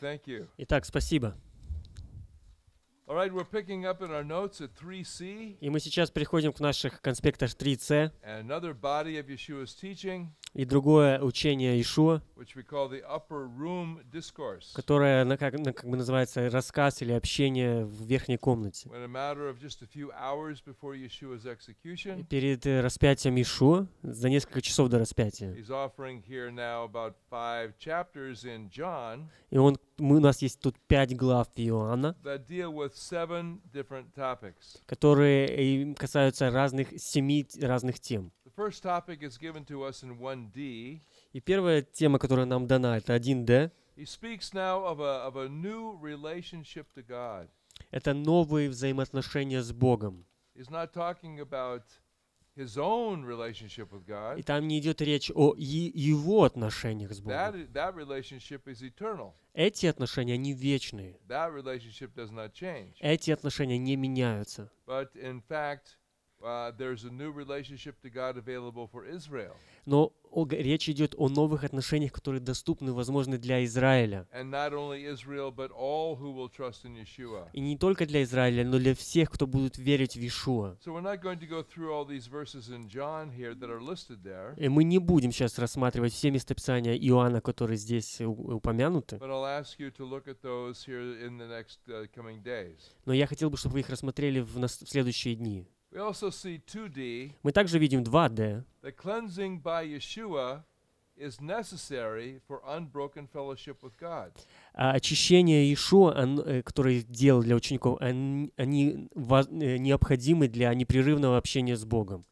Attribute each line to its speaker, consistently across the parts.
Speaker 1: thank you.
Speaker 2: Итак, спасибо.
Speaker 1: All right, we're picking up in our notes at 3C,
Speaker 2: И мы сейчас переходим к наших конспектах 3C
Speaker 1: and another body of Yeshua's teaching,
Speaker 2: и другое учение Иешуа,
Speaker 1: which we call the Upper Room Discourse.
Speaker 2: которое как бы называется рассказ или общение в верхней комнате.
Speaker 1: When a matter of just a few hours before Yeshua's execution,
Speaker 2: Перед распятием Иешуа, за несколько часов до распятия.
Speaker 1: he's offering here now about 5 chapters in John
Speaker 2: И у нас есть тут 5 глав Иоанна,
Speaker 1: that deal with 7 different topics.
Speaker 2: которые касаются 7 разных тем.
Speaker 1: The first topic is given to us in 1D.
Speaker 2: И первая тема, которая нам дана, это 1D.
Speaker 1: He speaks now of a new relationship to God.
Speaker 2: Это новые взаимоотношения с Богом.
Speaker 1: He's not talking about his own relationship with God.
Speaker 2: И там не идет речь о его отношениях с Богом.
Speaker 1: That relationship is eternal.
Speaker 2: Эти отношения, они вечные.
Speaker 1: That relationship does not change.
Speaker 2: Эти отношения не меняются.
Speaker 1: But in fact, there's a new relationship to God available for Israel.
Speaker 2: Но речь идет о новых отношениях, которые доступны, возможны для Израиля.
Speaker 1: And not only Israel, but all who will trust in Yeshua.
Speaker 2: И не только для Израиля, но для всех, кто будут верить в Иешуа.
Speaker 1: So we're not going to go through all these verses in John here that are listed there.
Speaker 2: И мы не будем сейчас рассматривать все местописания Иоанна, которые здесь упомянуты.
Speaker 1: But I'll ask you to look at those here in the next coming days.
Speaker 2: Но я хотел бы, чтобы вы их рассмотрели в следующие дни.
Speaker 1: We also see 2D.
Speaker 2: Мы также видим 2D.
Speaker 1: The cleansing by Yeshua is necessary for unbroken fellowship with God.
Speaker 2: А очищение Иешуа, которое делал для учеников, они необходимы для непрерывного общения с Богом.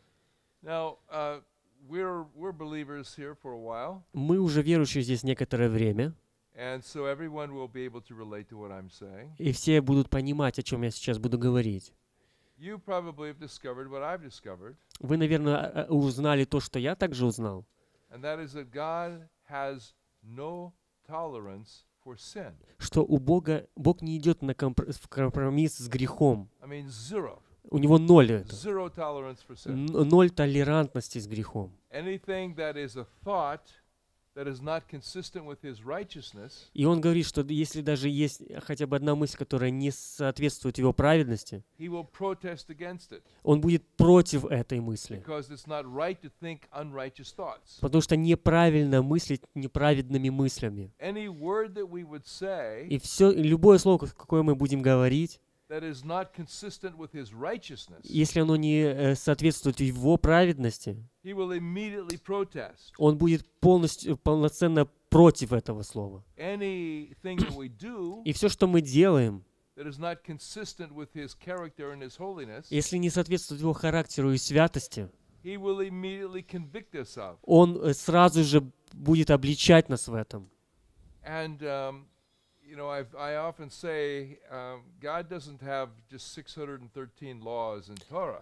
Speaker 1: Now, we're believers here for a while,
Speaker 2: Мы уже верующие здесь некоторое время,
Speaker 1: and so everyone will be able to relate to what I'm saying.
Speaker 2: и все будут понимать, о чем я сейчас буду говорить.
Speaker 1: You probably have discovered what I've discovered,
Speaker 2: Вы, наверное, узнали то, что я также узнал,
Speaker 1: and that is that God has no tolerance for sin.
Speaker 2: что Бог не идет в компромисс с грехом.
Speaker 1: I mean, zero.
Speaker 2: У него ноль это.
Speaker 1: Zero tolerance for sin.
Speaker 2: Ноль толерантности с грехом.
Speaker 1: Anything that is a thought that is not consistent with his righteousness,
Speaker 2: И он говорит, что если даже есть хотя бы одна мысль, которая не соответствует его праведности,
Speaker 1: he will protest against it
Speaker 2: он будет против этой мысли.
Speaker 1: because it's not right to think unrighteous thoughts.
Speaker 2: Потому что неправильно мыслить неправедными мыслями.
Speaker 1: Any word that we would say
Speaker 2: И любое слово, какое мы будем говорить,
Speaker 1: that is not consistent with his righteousness,
Speaker 2: если оно не соответствует его праведности,
Speaker 1: he will immediately protest.
Speaker 2: он будет полноценно против этого слова.
Speaker 1: Anything that we do
Speaker 2: И все, что мы делаем,
Speaker 1: that is not consistent with his character and his holiness,
Speaker 2: если не соответствует его характеру и святости,
Speaker 1: he will immediately convict us of.
Speaker 2: он сразу же будет обличать нас в этом.
Speaker 1: And you know, I often say God doesn't have just 613 laws in Torah.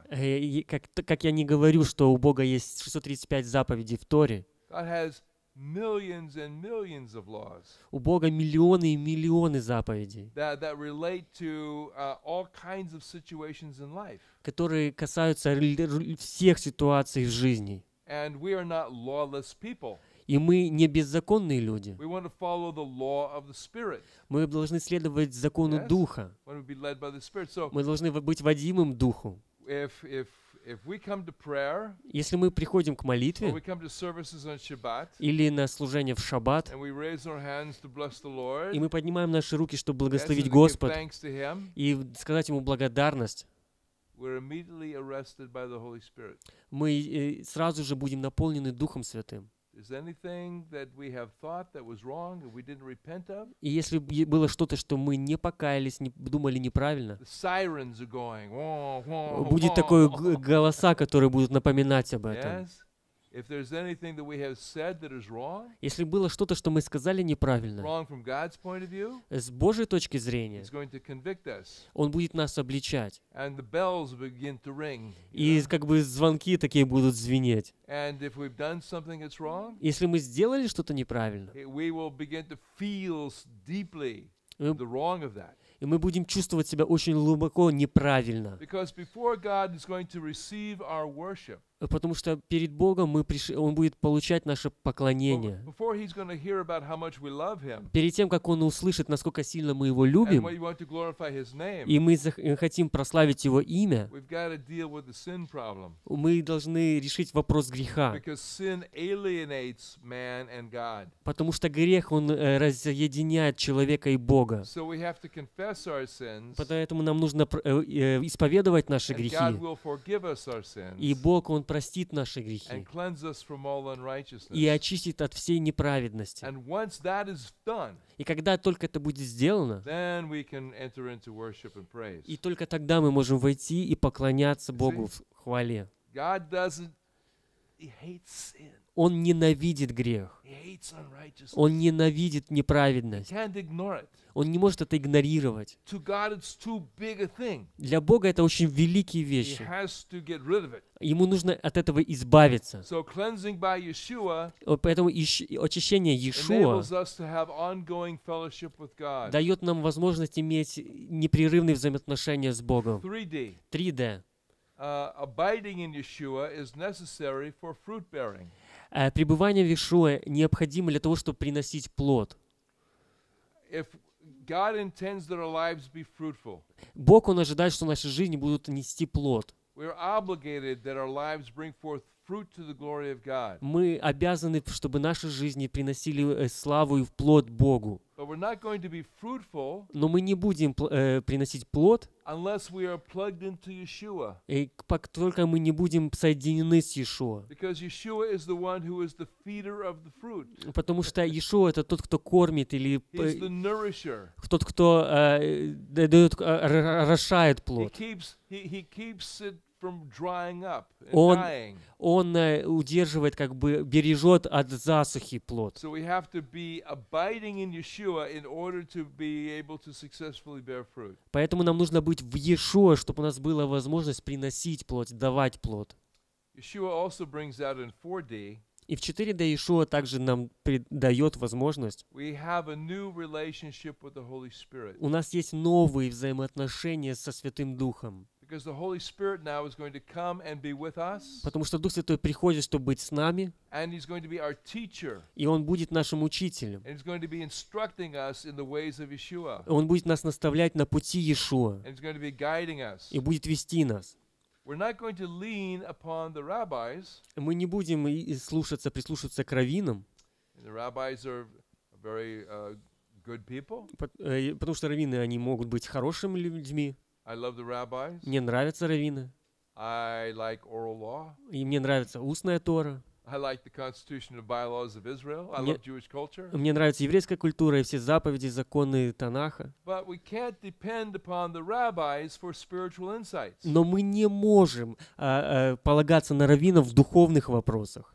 Speaker 2: Как я не говорю, что у Бога есть 635 заповедей в Торе.
Speaker 1: God has millions and millions of laws
Speaker 2: У Бога миллионы и миллионы заповедей,
Speaker 1: that relate to all kinds of situations in life.
Speaker 2: которые касаются всех ситуаций в жизни.
Speaker 1: And we are not lawless people.
Speaker 2: И мы не беззаконные люди.
Speaker 1: We want to follow the law of the Spirit.
Speaker 2: Мы должны следовать закону
Speaker 1: Yes.
Speaker 2: Духа.
Speaker 1: We want to be led by the Spirit. So
Speaker 2: Мы должны быть водимым Духу.
Speaker 1: if we come to prayer,
Speaker 2: Если мы приходим к
Speaker 1: or we
Speaker 2: молитве
Speaker 1: come to services on Shabbat,
Speaker 2: или на служение в шаббат,
Speaker 1: and we raise our hands to bless the Lord,
Speaker 2: и мы поднимаем наши руки, чтобы
Speaker 1: yes, and
Speaker 2: благословить
Speaker 1: to give
Speaker 2: Господа
Speaker 1: thanks to Him,
Speaker 2: и сказать Ему благодарность,
Speaker 1: we're immediately arrested by the Holy Spirit.
Speaker 2: мы сразу же будем наполнены Духом Святым.
Speaker 1: Is anything that we have thought that was wrong that we didn't repent of?
Speaker 2: И если было что-то, что мы не покаялись, не думали неправильно,
Speaker 1: The sirens are going. Whoa, whoa,
Speaker 2: будет
Speaker 1: whoa.
Speaker 2: такое голоса, которые будут напоминать об этом.
Speaker 1: Yes. If there's anything that we have said that is wrong,
Speaker 2: Если было что-то, что мы сказали неправильно,
Speaker 1: wrong from God's point of view,
Speaker 2: с Божьей точки зрения,
Speaker 1: He's going to convict us.
Speaker 2: Он будет нас обличать.
Speaker 1: And the bells begin to ring. you
Speaker 2: И
Speaker 1: know?
Speaker 2: как бы звонки такие будут звенеть.
Speaker 1: And if we've done something that's wrong,
Speaker 2: Если мы сделали что-то неправильно,
Speaker 1: we will begin to feel deeply
Speaker 2: мы-
Speaker 1: the wrong of that.
Speaker 2: и мы будем чувствовать себя очень глубоко неправильно.
Speaker 1: Because before God is going to receive our worship,
Speaker 2: Потому что перед Богом Он будет получать наше поклонение.
Speaker 1: Before he's going to hear about how much we love him
Speaker 2: Перед тем, как Он услышит, насколько сильно мы Его
Speaker 1: and
Speaker 2: любим,
Speaker 1: we want to glorify his name,
Speaker 2: и мы хотим прославить Его имя,
Speaker 1: we've got to deal with the sin problem.
Speaker 2: мы должны решить вопрос греха.
Speaker 1: Because sin alienates man and God.
Speaker 2: Потому что грех, он разъединяет человека и Бога.
Speaker 1: So we have to confess our sins,
Speaker 2: Поэтому нам нужно исповедовать наши
Speaker 1: and
Speaker 2: грехи.
Speaker 1: God will forgive us our sins
Speaker 2: И Бог, Он простит наши
Speaker 1: and
Speaker 2: грехи
Speaker 1: cleanse us from all
Speaker 2: и
Speaker 1: unrighteousness.
Speaker 2: очистит от всей неправедности.
Speaker 1: And once that is done,
Speaker 2: И когда только это будет сделано,
Speaker 1: then we can enter into worship and praise.
Speaker 2: и только тогда мы можем войти и поклоняться Богу в хвале.
Speaker 1: God doesn't, he hates sin.
Speaker 2: Он ненавидит грех.
Speaker 1: He hates unrighteousness.
Speaker 2: Он ненавидит
Speaker 1: He
Speaker 2: неправедность.
Speaker 1: can't ignore it.
Speaker 2: Он не может это игнорировать.
Speaker 1: To God, it's too big a thing.
Speaker 2: Для Бога это очень великие
Speaker 1: He
Speaker 2: вещи.
Speaker 1: has to get rid of it.
Speaker 2: Ему нужно от этого избавиться.
Speaker 1: So cleansing by Yeshua
Speaker 2: Поэтому очищение Иешуа
Speaker 1: enables us to have ongoing fellowship with God.
Speaker 2: дает нам возможность иметь непрерывные взаимоотношения с Богом.
Speaker 1: 3D.
Speaker 2: 3D.
Speaker 1: Abiding in Yeshua is necessary for fruit bearing.
Speaker 2: Пребывание в Иешуа необходимо для того, чтобы приносить плод.
Speaker 1: If God intends that our lives be fruitful,
Speaker 2: Бог, Он ожидает, что наши жизни будут нести плод.
Speaker 1: we're obligated that our lives bring forth fruit to the glory of God.
Speaker 2: Мы обязаны, чтобы наши жизни приносили славу и плод Богу.
Speaker 1: But we're not going to be fruitful
Speaker 2: Но мы не будем приносить плод,
Speaker 1: unless we are plugged into Yeshua.
Speaker 2: как только мы не будем соединены с Иешуа.
Speaker 1: Because Yeshua is the one who is the feeder of the fruit.
Speaker 2: Потому что Иешуа — это тот, кто кормит, или
Speaker 1: He's the nourisher.
Speaker 2: тот, кто дает, орошает плод.
Speaker 1: He keeps it from drying up and
Speaker 2: Он
Speaker 1: dying.
Speaker 2: Он удерживает, как бы бережет от засухи плод.
Speaker 1: So we have to be abiding in Yeshua in order to be able to successfully bear fruit.
Speaker 2: Поэтому нам нужно быть в Иешуа, чтобы у нас была возможность приносить плод, давать плод.
Speaker 1: Yeshua also brings out in 4D,
Speaker 2: И в 4D Иешуа также нам дает возможность.
Speaker 1: we have a new relationship with the Holy Spirit.
Speaker 2: У нас есть новые взаимоотношения со Святым Духом.
Speaker 1: Because the Holy Spirit now is going to come and be with us,
Speaker 2: Потому что Дух Святой приходит, чтобы быть с нами,
Speaker 1: and He's going to be our teacher,
Speaker 2: и Он будет нашим учителем.
Speaker 1: and He's going to be instructing us in the ways of Yeshua,
Speaker 2: Он будет нас наставлять на пути Иешуа
Speaker 1: and He's going to be guiding us.
Speaker 2: и будет вести нас.
Speaker 1: We're not going to lean upon the rabbis.
Speaker 2: Мы не будем прислушиваться к раввинам,
Speaker 1: The rabbis are very good people.
Speaker 2: потому что раввины, они могут быть хорошими людьми.
Speaker 1: I love the rabbis.
Speaker 2: Мне нравятся раввины,
Speaker 1: I like oral law.
Speaker 2: и мне нравится устная Тора.
Speaker 1: I like the Constitution and bylaws of Israel. I
Speaker 2: Мне-
Speaker 1: love Jewish culture.
Speaker 2: Мне нравится еврейская культура и все заповеди, законы Танаха.
Speaker 1: But we can't depend upon the rabbis for spiritual insights.
Speaker 2: Но мы не можем полагаться на раввинов в духовных вопросах.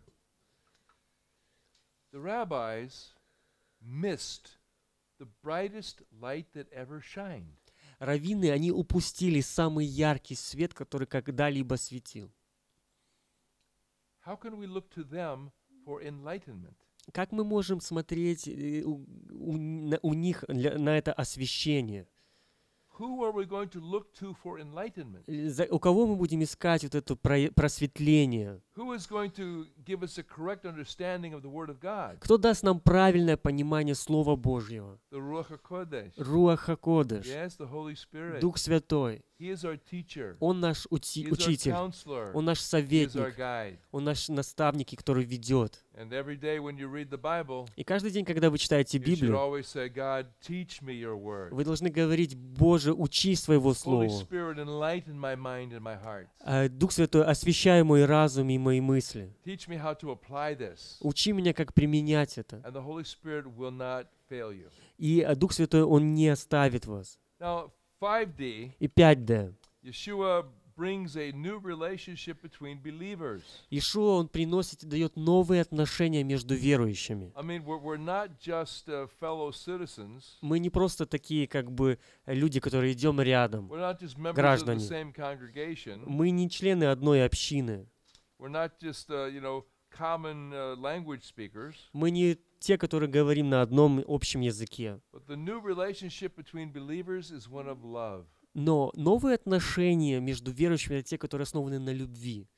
Speaker 1: The rabbis missed the brightest light that ever shined.
Speaker 2: Раввины, они упустили самый яркий свет, который когда-либо светил.
Speaker 1: How can we look to them for enlightenment?
Speaker 2: Как мы можем смотреть у них на это освещение?
Speaker 1: Who are we going to look to for enlightenment?
Speaker 2: У кого мы будем искать вот это просветление?
Speaker 1: Who is going to give us a correct understanding of the Word of God?
Speaker 2: Кто даст нам правильное понимание Слова Божьего?
Speaker 1: The Ruach HaKodesh.
Speaker 2: Руах ХаКодеш,
Speaker 1: Yes, the Holy Spirit.
Speaker 2: Дух Святой.
Speaker 1: He is our teacher.
Speaker 2: Он наш
Speaker 1: He is our
Speaker 2: учитель,
Speaker 1: counselor.
Speaker 2: Он наш
Speaker 1: He is our
Speaker 2: советник,
Speaker 1: guide.
Speaker 2: Он наш наставник, который ведет.
Speaker 1: And every day when you read the Bible,
Speaker 2: И каждый день, когда вы читаете
Speaker 1: you should
Speaker 2: Библию,
Speaker 1: always say, God, teach me your word.
Speaker 2: вы должны говорить: Боже, учи своего
Speaker 1: Holy
Speaker 2: Слова.
Speaker 1: Spirit, enlighten my mind and my heart.
Speaker 2: Дух Святой, освещай мой разум и мои мысли.
Speaker 1: Teach me how to apply this.
Speaker 2: Учи меня, как применять это.
Speaker 1: And the Holy Spirit will not fail you.
Speaker 2: И Дух Святой, Он не оставит вас.
Speaker 1: Now, 5D,
Speaker 2: И 5D.
Speaker 1: Yeshua brings a new relationship between believers.
Speaker 2: Иешуа, Он приносит и дает новые отношения между верующими.
Speaker 1: I mean, we're not just fellow citizens.
Speaker 2: Мы не просто такие, как бы, люди, которые идем рядом.
Speaker 1: We're not just members of the
Speaker 2: Граждане.
Speaker 1: same congregation.
Speaker 2: Мы не члены одной общины.
Speaker 1: We're not just, common language speakers.
Speaker 2: Мы не те, которые говорим на одном общем языке.
Speaker 1: But the new relationship between believers is one of love.
Speaker 2: Но новые отношения между верующими — это те, которые основаны на любви.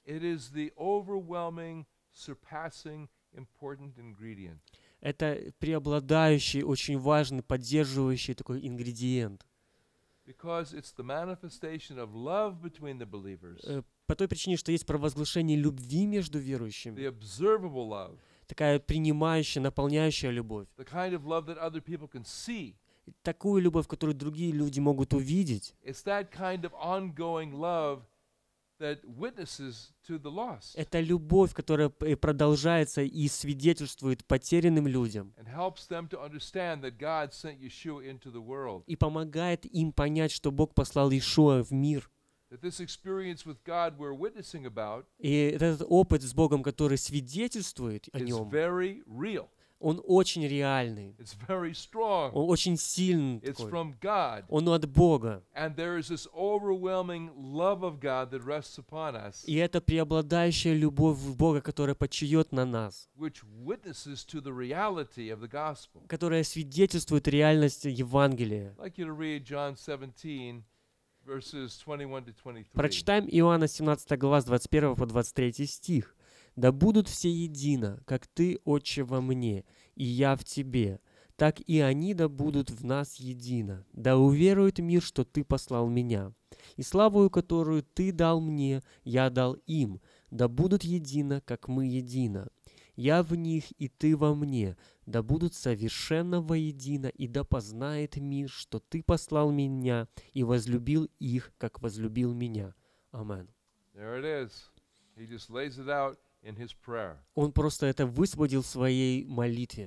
Speaker 1: It is the overwhelming, surpassing, important ingredient.
Speaker 2: Это преобладающий, очень важный, поддерживающий такой ингредиент.
Speaker 1: Because it's the manifestation of love between the believers,
Speaker 2: По той причине, что есть провозглашение любви между
Speaker 1: the
Speaker 2: верующими.
Speaker 1: observable love,
Speaker 2: Такая принимающая, наполняющая любовь.
Speaker 1: the kind of love that other people can see.
Speaker 2: Такую любовь, которую другие люди могут увидеть.
Speaker 1: It's that kind of ongoing love that witnesses to the lost
Speaker 2: Это любовь, которая продолжается и свидетельствует потерянным людям.
Speaker 1: and helps them to understand that God sent Yeshua into the world.
Speaker 2: И помогает им понять, что Бог послал Иешуа в мир.
Speaker 1: That this experience with God we're witnessing about
Speaker 2: И этот опыт с Богом, который свидетельствует о
Speaker 1: is
Speaker 2: нем,
Speaker 1: very real.
Speaker 2: он очень реальный,
Speaker 1: It's very strong.
Speaker 2: он очень сильный
Speaker 1: It's
Speaker 2: такой.
Speaker 1: from God.
Speaker 2: Он от Бога.
Speaker 1: And there is this overwhelming love of God that rests upon us,
Speaker 2: И это преобладающая любовь Бога, которая почиет на нас,
Speaker 1: which witnesses to the reality of the gospel.
Speaker 2: которая свидетельствует реальность Евангелия.
Speaker 1: I'd like you to read John 17, verses 21 to 23.
Speaker 2: Прочитаем Иоанна 17 глава с 21 по 23 стих. «Да будут все едино, как Ты, Отче, во мне, и я в Тебе, так и они да будут в нас едино. Да уверует мир, что Ты послал Меня. И славу, которую Ты дал мне, я дал им, да будут едино, как мы едино. Я в них, и Ты во мне, да будут совершенно воедино, и да познает мир, что Ты послал Меня и возлюбил их, как возлюбил Меня». Амен.
Speaker 1: There it is. He just lays it out in his prayer.
Speaker 2: Он просто это высвободил в своей молитве.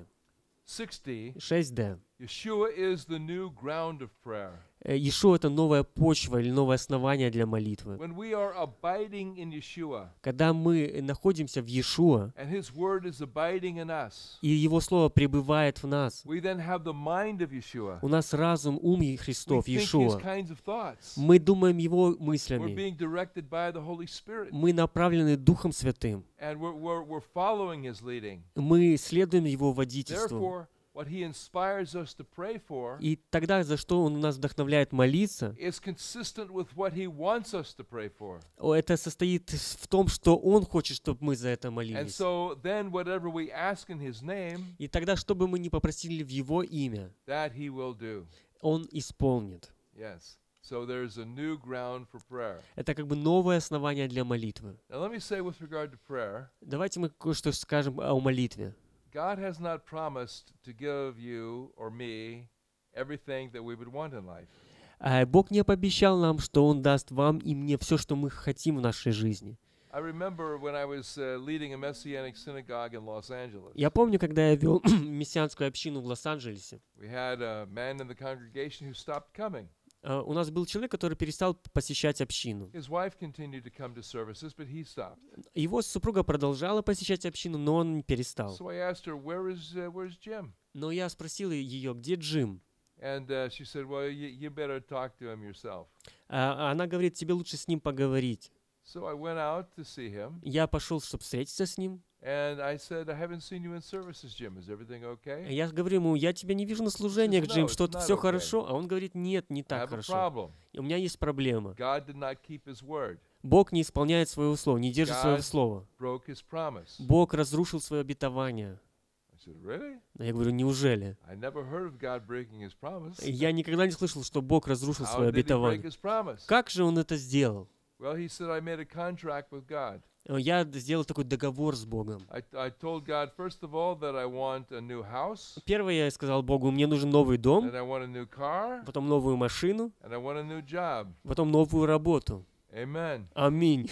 Speaker 1: 60,
Speaker 2: 6d.
Speaker 1: Yeshua is the new ground of prayer.
Speaker 2: Иешуа — это новая почва или новое основание для молитвы.
Speaker 1: When we are abiding in Yeshua,
Speaker 2: Когда мы находимся в Иешуа,
Speaker 1: and his word is abiding in us,
Speaker 2: и Его Слово пребывает в нас,
Speaker 1: we then have the mind of Yeshua.
Speaker 2: у нас разум, ум
Speaker 1: We
Speaker 2: Христов,
Speaker 1: think his
Speaker 2: Иешуа.
Speaker 1: kinds of thoughts.
Speaker 2: Мы думаем Его
Speaker 1: We're
Speaker 2: мыслями.
Speaker 1: being directed by the Holy Spirit.
Speaker 2: Мы направлены Духом Святым.
Speaker 1: And we're following his leading.
Speaker 2: Мы следуем Его водительству.
Speaker 1: Therefore, what he inspires us to pray for
Speaker 2: И тогда, за что Он нас вдохновляет молиться,
Speaker 1: is consistent with what he wants us to pray for.
Speaker 2: это состоит в том, что Он хочет, чтобы мы за это
Speaker 1: And
Speaker 2: молились.
Speaker 1: so then whatever we ask in his name,
Speaker 2: И тогда, что бы мы ни попросили в Его имя,
Speaker 1: that he will do.
Speaker 2: Он исполнит.
Speaker 1: Yes. So there's a new ground for prayer.
Speaker 2: Это как бы новое основание для молитвы.
Speaker 1: Now let me say with regard to prayer,
Speaker 2: Давайте мы кое-что скажем о молитве.
Speaker 1: God has not promised to give you or me everything that we would want in life.
Speaker 2: Бог не пообещал нам, что Он даст вам и мне все, что мы хотим в нашей жизни.
Speaker 1: I remember when I was leading a Messianic synagogue in Los Angeles.
Speaker 2: Я помню, когда я вел мессианскую общину в Лос-Анджелесе.
Speaker 1: We had a man in the congregation who stopped coming.
Speaker 2: У нас был человек, который перестал посещать общину.
Speaker 1: His wife continued to come to services, but he stopped.
Speaker 2: Его супруга продолжала посещать общину, но он перестал.
Speaker 1: So I asked her, where's Jim?
Speaker 2: Но я спросил ее, где Джим?
Speaker 1: And she said, well, you better talk to him yourself.
Speaker 2: Она говорит, тебе лучше с ним поговорить.
Speaker 1: So I went out to see him,
Speaker 2: Я пошел, чтобы встретиться с ним.
Speaker 1: and I said, I haven't seen you in services, Jim. Is everything okay?
Speaker 2: Я говорю ему, я тебя не вижу на служениях,
Speaker 1: No,
Speaker 2: Джим,
Speaker 1: it's
Speaker 2: что-то
Speaker 1: not
Speaker 2: все
Speaker 1: okay.
Speaker 2: хорошо? А он говорит, нет, не
Speaker 1: I
Speaker 2: так
Speaker 1: have a
Speaker 2: хорошо.
Speaker 1: problem.
Speaker 2: И у меня есть проблема.
Speaker 1: God did not keep his word,
Speaker 2: Бог не исполняет своего слова, не держит своего
Speaker 1: God-
Speaker 2: слова.
Speaker 1: broke his promise.
Speaker 2: Бог разрушил свое обетование.
Speaker 1: I said, really?
Speaker 2: Я говорю, неужели?
Speaker 1: I never heard of God breaking his promise.
Speaker 2: Я никогда не слышал, что Бог разрушил
Speaker 1: How
Speaker 2: свое
Speaker 1: did he break
Speaker 2: обетование.
Speaker 1: his promise?
Speaker 2: Как же он это сделал?
Speaker 1: Well, he said, I made a contract with God.
Speaker 2: Я сделал такой договор с Богом.
Speaker 1: I told God, first of all, that I want a new house,
Speaker 2: Первое, я сказал Богу, мне нужен новый дом,
Speaker 1: and I want a new car,
Speaker 2: потом новую машину,
Speaker 1: and I want a new job.
Speaker 2: потом новую работу.
Speaker 1: Amen.
Speaker 2: Аминь.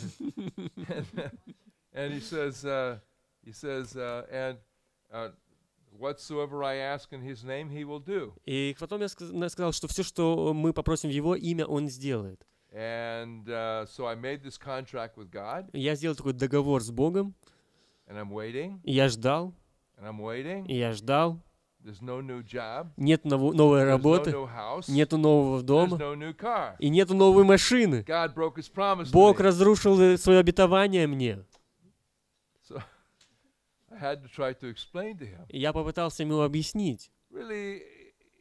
Speaker 1: And he says, and whatsoever I ask in his name, he will do.
Speaker 2: И потом я сказал, что все, что мы попросим в Его имя, Он сделает.
Speaker 1: And so I made this contract with God,
Speaker 2: Я сделал такой договор с Богом,
Speaker 1: and I'm waiting,
Speaker 2: и я ждал,
Speaker 1: and I'm waiting.
Speaker 2: и я ждал.
Speaker 1: There's no new job.
Speaker 2: Нет новой
Speaker 1: There's no
Speaker 2: работы,
Speaker 1: new house.
Speaker 2: нету нового
Speaker 1: There's
Speaker 2: дома,
Speaker 1: no new car.
Speaker 2: и нету новой машины.
Speaker 1: God broke his promise to
Speaker 2: Бог
Speaker 1: me.
Speaker 2: разрушил свое обетование мне.
Speaker 1: So I had to try to explain to him.
Speaker 2: И я попытался ему объяснить.
Speaker 1: Really,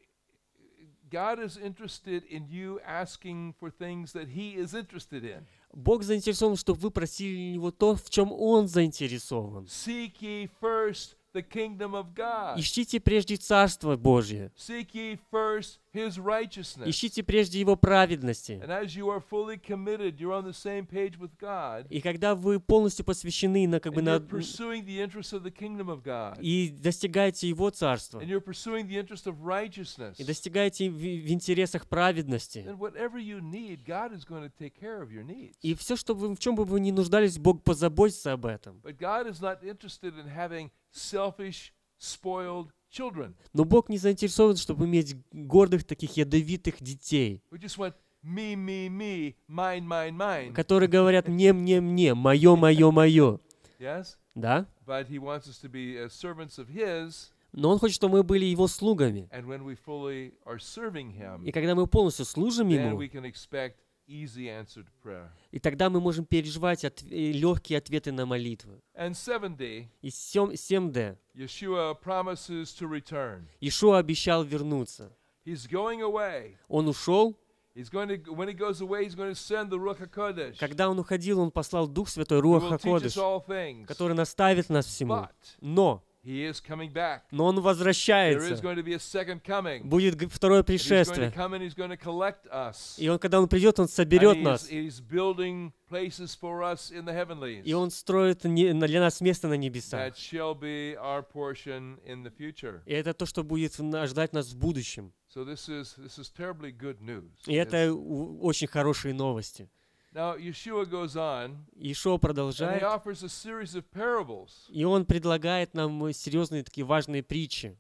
Speaker 1: God is interested in you asking for things that he is interested in.
Speaker 2: Бог заинтересован, чтобы вы просили у Него то, в чем Он заинтересован.
Speaker 1: Seek ye first the kingdom of God.
Speaker 2: Ищите прежде Царство Божье.
Speaker 1: Seek ye first His righteousness.
Speaker 2: Ищите прежде Его праведности.
Speaker 1: And as you are fully committed, you're on the same page with God.
Speaker 2: И когда вы полностью посвящены
Speaker 1: And you're
Speaker 2: на
Speaker 1: pursuing the interests of the kingdom of God.
Speaker 2: и достигаете Его Царства,
Speaker 1: And you're pursuing the interest of righteousness.
Speaker 2: и достигаете в интересах праведности,
Speaker 1: Then whatever you need, God is going to take care of your needs.
Speaker 2: и все, что вы, в чем бы вы ни нуждались, Бог позаботится об этом.
Speaker 1: But God is not interested in having selfish, spoiled children
Speaker 2: Но Бог не заинтересован, чтобы иметь гордых, таких ядовитых детей,
Speaker 1: who just want me, mine, mine, mine.
Speaker 2: которые говорят «мне, мое, мое, мое».
Speaker 1: Yes?
Speaker 2: Да?
Speaker 1: But He wants us to be servants of His,
Speaker 2: Но Он хочет, чтобы мы были Его слугами.
Speaker 1: and when we fully are serving Him,
Speaker 2: И когда мы полностью служим
Speaker 1: then
Speaker 2: Ему,
Speaker 1: we can expect easy answered prayer.
Speaker 2: и тогда мы можем переживать легкие ответы на молитвы.
Speaker 1: And 7D,
Speaker 2: И 7D.
Speaker 1: Yeshua promises to return.
Speaker 2: Ишуа обещал вернуться.
Speaker 1: He's going away.
Speaker 2: Он ушел.
Speaker 1: He's going to, when He goes away, He's going to send the Ruach HaKodesh,
Speaker 2: Когда Он уходил, Он послал Дух Святой,
Speaker 1: who
Speaker 2: Руах
Speaker 1: will teach us
Speaker 2: ХаКодеш,
Speaker 1: all things.
Speaker 2: который наставит нас всему.
Speaker 1: But
Speaker 2: Но
Speaker 1: He is coming back.
Speaker 2: Он
Speaker 1: There is
Speaker 2: возвращается.
Speaker 1: going to be a second coming.
Speaker 2: Будет второе
Speaker 1: And He's going to
Speaker 2: пришествие.
Speaker 1: come and He's going to collect us.
Speaker 2: И когда Он придет, Он
Speaker 1: And
Speaker 2: соберет нас.
Speaker 1: He's building places for us in the heavenlies
Speaker 2: И Он строит для нас место на небесах.
Speaker 1: that shall be our portion in the future.
Speaker 2: И это то, что будет ждать нас в будущем.
Speaker 1: So this is terribly good news.
Speaker 2: И это очень хорошие новости.
Speaker 1: Now Yeshua goes on
Speaker 2: Ишуа
Speaker 1: and He
Speaker 2: продолжает,
Speaker 1: offers a series of parables.
Speaker 2: и Он предлагает нам серьезные такие важные притчи.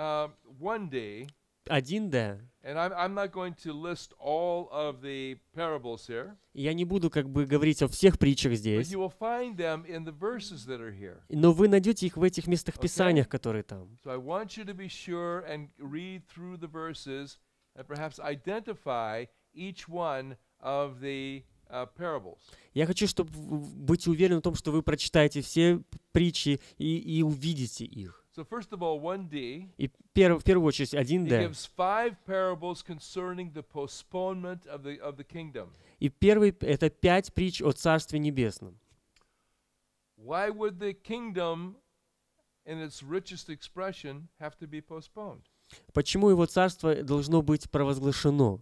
Speaker 1: One day,
Speaker 2: Один Д.
Speaker 1: and I'm not going to list all of the parables here,
Speaker 2: Я не буду как бы говорить о всех притчах
Speaker 1: but
Speaker 2: здесь,
Speaker 1: you will find them in the verses that are here.
Speaker 2: но вы найдете их в этих местах
Speaker 1: Okay.
Speaker 2: Писаниях, которые там.
Speaker 1: So I want you to be sure and read through the verses and perhaps identify each one of the parables.
Speaker 2: Я хочу, чтобы быть уверен в том, что вы прочитаете все притчи и увидите их.
Speaker 1: So first of all, 1D,
Speaker 2: И в первую очередь
Speaker 1: he
Speaker 2: 1D.
Speaker 1: gives 5 parables concerning the postponement of the kingdom.
Speaker 2: И первый — это 5 притч о Царстве Небесном.
Speaker 1: Why would the kingdom, in its richest expression, have to be postponed?
Speaker 2: Почему Его Царство должно быть провозглашено?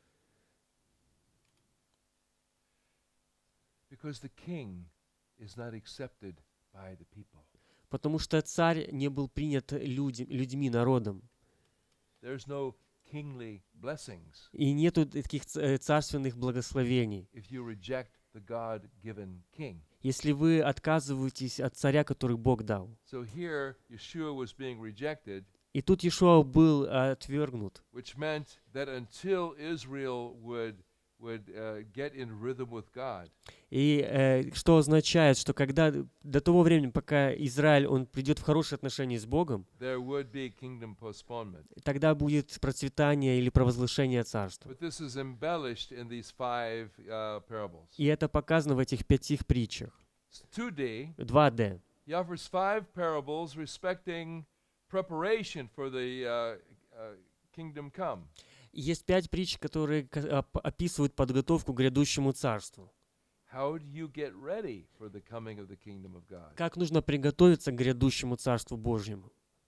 Speaker 1: Because the king is not accepted by the people.
Speaker 2: Потому что Царь не был принят людьми, народом.
Speaker 1: There's no kingly blessings
Speaker 2: И нету таких царственных благословений.
Speaker 1: if you reject the God-given king.
Speaker 2: Если вы отказываетесь от Царя, который Бог дал.
Speaker 1: So here, Yeshua was being rejected,
Speaker 2: И тут Иешуа был отвергнут.
Speaker 1: which meant that until Israel would get in rhythm with God,
Speaker 2: И что означает, что когда до того времени, пока Израиль, он придет в хорошие отношения с Богом,
Speaker 1: there would be kingdom postponement.
Speaker 2: тогда будет процветание или провозглашение царства.
Speaker 1: But this is embellished in these 5 parables.
Speaker 2: И это показано в этих 5 притчах.
Speaker 1: 2D,
Speaker 2: 2D.
Speaker 1: he offers 5 parables respecting preparation for the kingdom come.
Speaker 2: Есть 5 притч, которые описывают подготовку к грядущему царству.
Speaker 1: How do you get ready for the coming of the kingdom of God?
Speaker 2: Как нужно приготовиться к грядущему царству Божьему.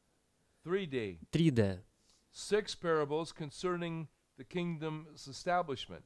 Speaker 1: 3D,
Speaker 2: 3D.
Speaker 1: 6 parables concerning the kingdom's establishment.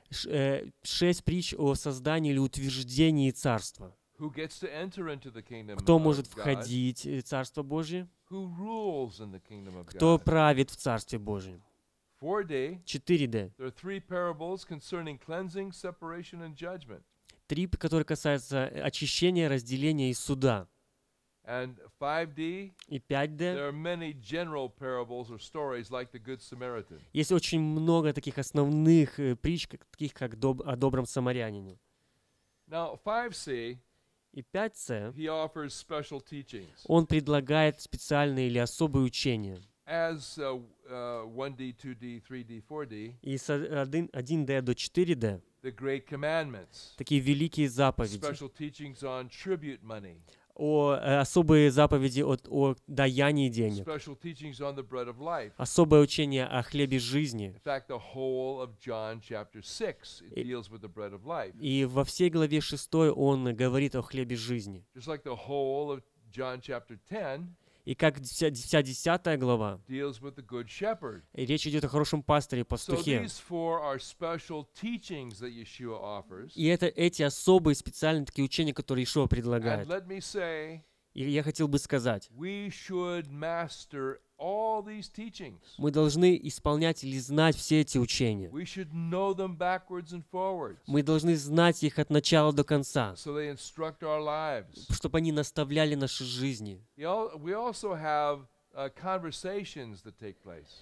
Speaker 2: 6 притч о создании или утверждении царства.
Speaker 1: Who gets to enter into the kingdom
Speaker 2: Кто
Speaker 1: of
Speaker 2: может
Speaker 1: God?
Speaker 2: входить в Царство Божье?
Speaker 1: Who rules in the kingdom of
Speaker 2: Кто
Speaker 1: God?
Speaker 2: правит в Царстве Божьем?
Speaker 1: 4D,
Speaker 2: 4D.
Speaker 1: there are 3 parables concerning cleansing, separation, and judgment.
Speaker 2: 3, которые касаются очищения, разделения и суда.
Speaker 1: And 5D,
Speaker 2: И 5D.
Speaker 1: there are many general parables or stories like the Good Samaritan.
Speaker 2: Есть очень много таких основных притч, таких как о добром самарянине.
Speaker 1: Now, 5C,
Speaker 2: И 5C,
Speaker 1: he offers special teachings.
Speaker 2: он предлагает специальные или особые учения.
Speaker 1: As 1D, 2D, 3D, 4D,
Speaker 2: И с 1D до 4D
Speaker 1: the Great Commandments,
Speaker 2: такие великие заповеди,
Speaker 1: special teachings on tribute money,
Speaker 2: особые заповеди о даянии денег,
Speaker 1: special teachings on the bread of life.
Speaker 2: особое учение о хлебе жизни.
Speaker 1: In fact, the whole of John chapter 6, it
Speaker 2: И-
Speaker 1: deals with the bread of life.
Speaker 2: И во всей главе 6 он говорит о хлебе жизни.
Speaker 1: Just like the whole of John chapter 10
Speaker 2: И как вся 10 глава,
Speaker 1: deals with the good shepherd.
Speaker 2: и речь идет о хорошем пастыре,
Speaker 1: So
Speaker 2: пастухе.
Speaker 1: these four are special teachings that Yeshua offers.
Speaker 2: И это эти особые специальные такие учения, которые Ишуа
Speaker 1: And
Speaker 2: предлагает.
Speaker 1: let me say,
Speaker 2: И я хотел бы сказать,
Speaker 1: we should master all these teachings.
Speaker 2: мы должны исполнять или знать все эти учения.
Speaker 1: We should know them backwards and forwards,
Speaker 2: Мы должны знать их от начала до конца,
Speaker 1: so they instruct our lives.
Speaker 2: чтобы они наставляли наши жизни.
Speaker 1: We also have conversations that take place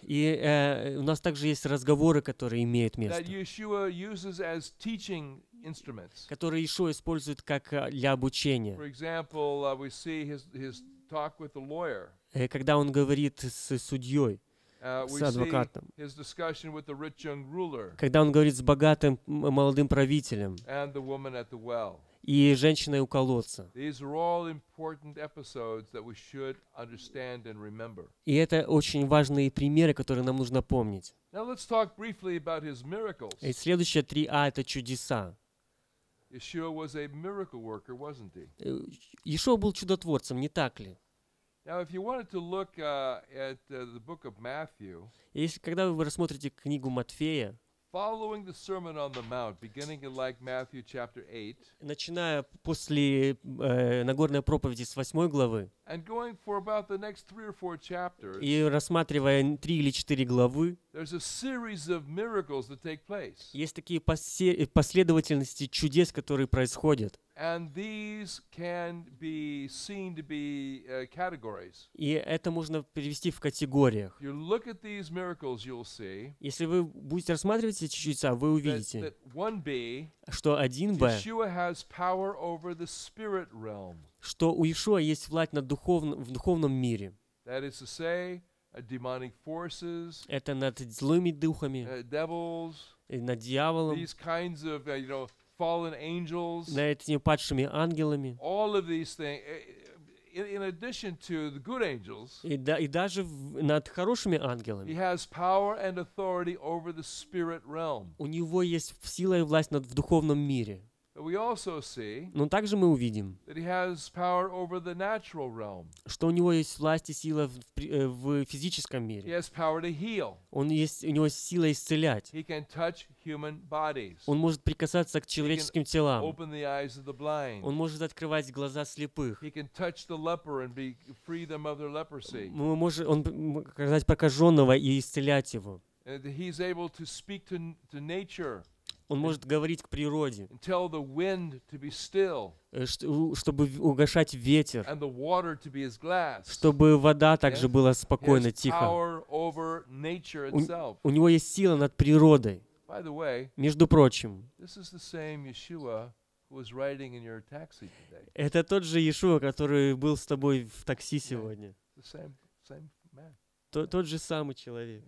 Speaker 2: И у нас также есть разговоры, которые имеют
Speaker 1: that
Speaker 2: место,
Speaker 1: Yeshua uses as teaching instruments.
Speaker 2: которые Ишуа использует как для обучения.
Speaker 1: For example, we see his talk with the lawyer.
Speaker 2: Когда он говорит с судьей,
Speaker 1: We
Speaker 2: с
Speaker 1: see
Speaker 2: адвокатом,
Speaker 1: his discussion with the rich young ruler
Speaker 2: когда он говорит с богатым молодым правителем
Speaker 1: and the woman at the well.
Speaker 2: и женщиной у колодца.
Speaker 1: These are all important episodes that we should understand and remember.
Speaker 2: И это очень важные примеры, которые нам нужно помнить.
Speaker 1: Now let's talk briefly about his miracles.
Speaker 2: И следующее 3А — это чудеса.
Speaker 1: Yeshua was a miracle worker, wasn't he?
Speaker 2: Ишуа был чудотворцем, не так ли?
Speaker 1: Now, if you wanted to look at the book of Matthew,
Speaker 2: Если, когда вы рассмотрите книгу Матфея,
Speaker 1: following the Sermon on the Mount, beginning in like Matthew chapter 8,
Speaker 2: начиная после Нагорной проповеди с 8 главы
Speaker 1: and going for about the next 3 or 4 chapters,
Speaker 2: и рассматривая 3 или 4 главы,
Speaker 1: there's a series of miracles that take place.
Speaker 2: есть такие последовательности чудес, которые происходят.
Speaker 1: And these can be seen to be categories.
Speaker 2: И это можно перевести в категориях.
Speaker 1: If you look at these miracles, you'll see
Speaker 2: Если вы будете рассматривать эти чудеса, вы увидите,
Speaker 1: that 1b,
Speaker 2: что 1b,
Speaker 1: Yeshua has power over the spirit realm.
Speaker 2: что у Ишуа есть власть в духовном мире.
Speaker 1: That is to say, demonic forces,
Speaker 2: Это над злыми духами,
Speaker 1: devils,
Speaker 2: над дьяволом,
Speaker 1: these kinds of, fallen angels,
Speaker 2: над этими падшими ангелами.
Speaker 1: all of these things, in addition to the good angels,
Speaker 2: И даже над хорошими
Speaker 1: he
Speaker 2: ангелами.
Speaker 1: has power and authority over the spirit realm.
Speaker 2: У него есть сила и власть в духовном мире.
Speaker 1: But we also see
Speaker 2: Но также мы увидим,
Speaker 1: that he has power over the natural realm.
Speaker 2: что у него есть власть и сила в физическом
Speaker 1: He
Speaker 2: мире.
Speaker 1: has power to heal.
Speaker 2: У него есть сила исцелять.
Speaker 1: He can touch human bodies.
Speaker 2: Он может прикасаться к человеческим телам.
Speaker 1: Open the eyes of the blind.
Speaker 2: Он может открывать глаза слепых.
Speaker 1: He can touch the leper and free them of their leprosy.
Speaker 2: Он показать прокаженного и исцелять его.
Speaker 1: And he's able to speak to nature
Speaker 2: Он может говорить к природе,
Speaker 1: and tell the wind to be still
Speaker 2: чтобы угашать ветер,
Speaker 1: and the water to be as glass.
Speaker 2: чтобы вода также была
Speaker 1: He
Speaker 2: спокойно,
Speaker 1: has
Speaker 2: тихо.
Speaker 1: power over nature itself.
Speaker 2: У него есть сила над природой.
Speaker 1: By the way,
Speaker 2: Между прочим,
Speaker 1: this is the same Yeshua who was riding in your taxi today.
Speaker 2: это тот же Иешуа, который был с тобой в такси сегодня.
Speaker 1: The same man.
Speaker 2: Тот же самый человек.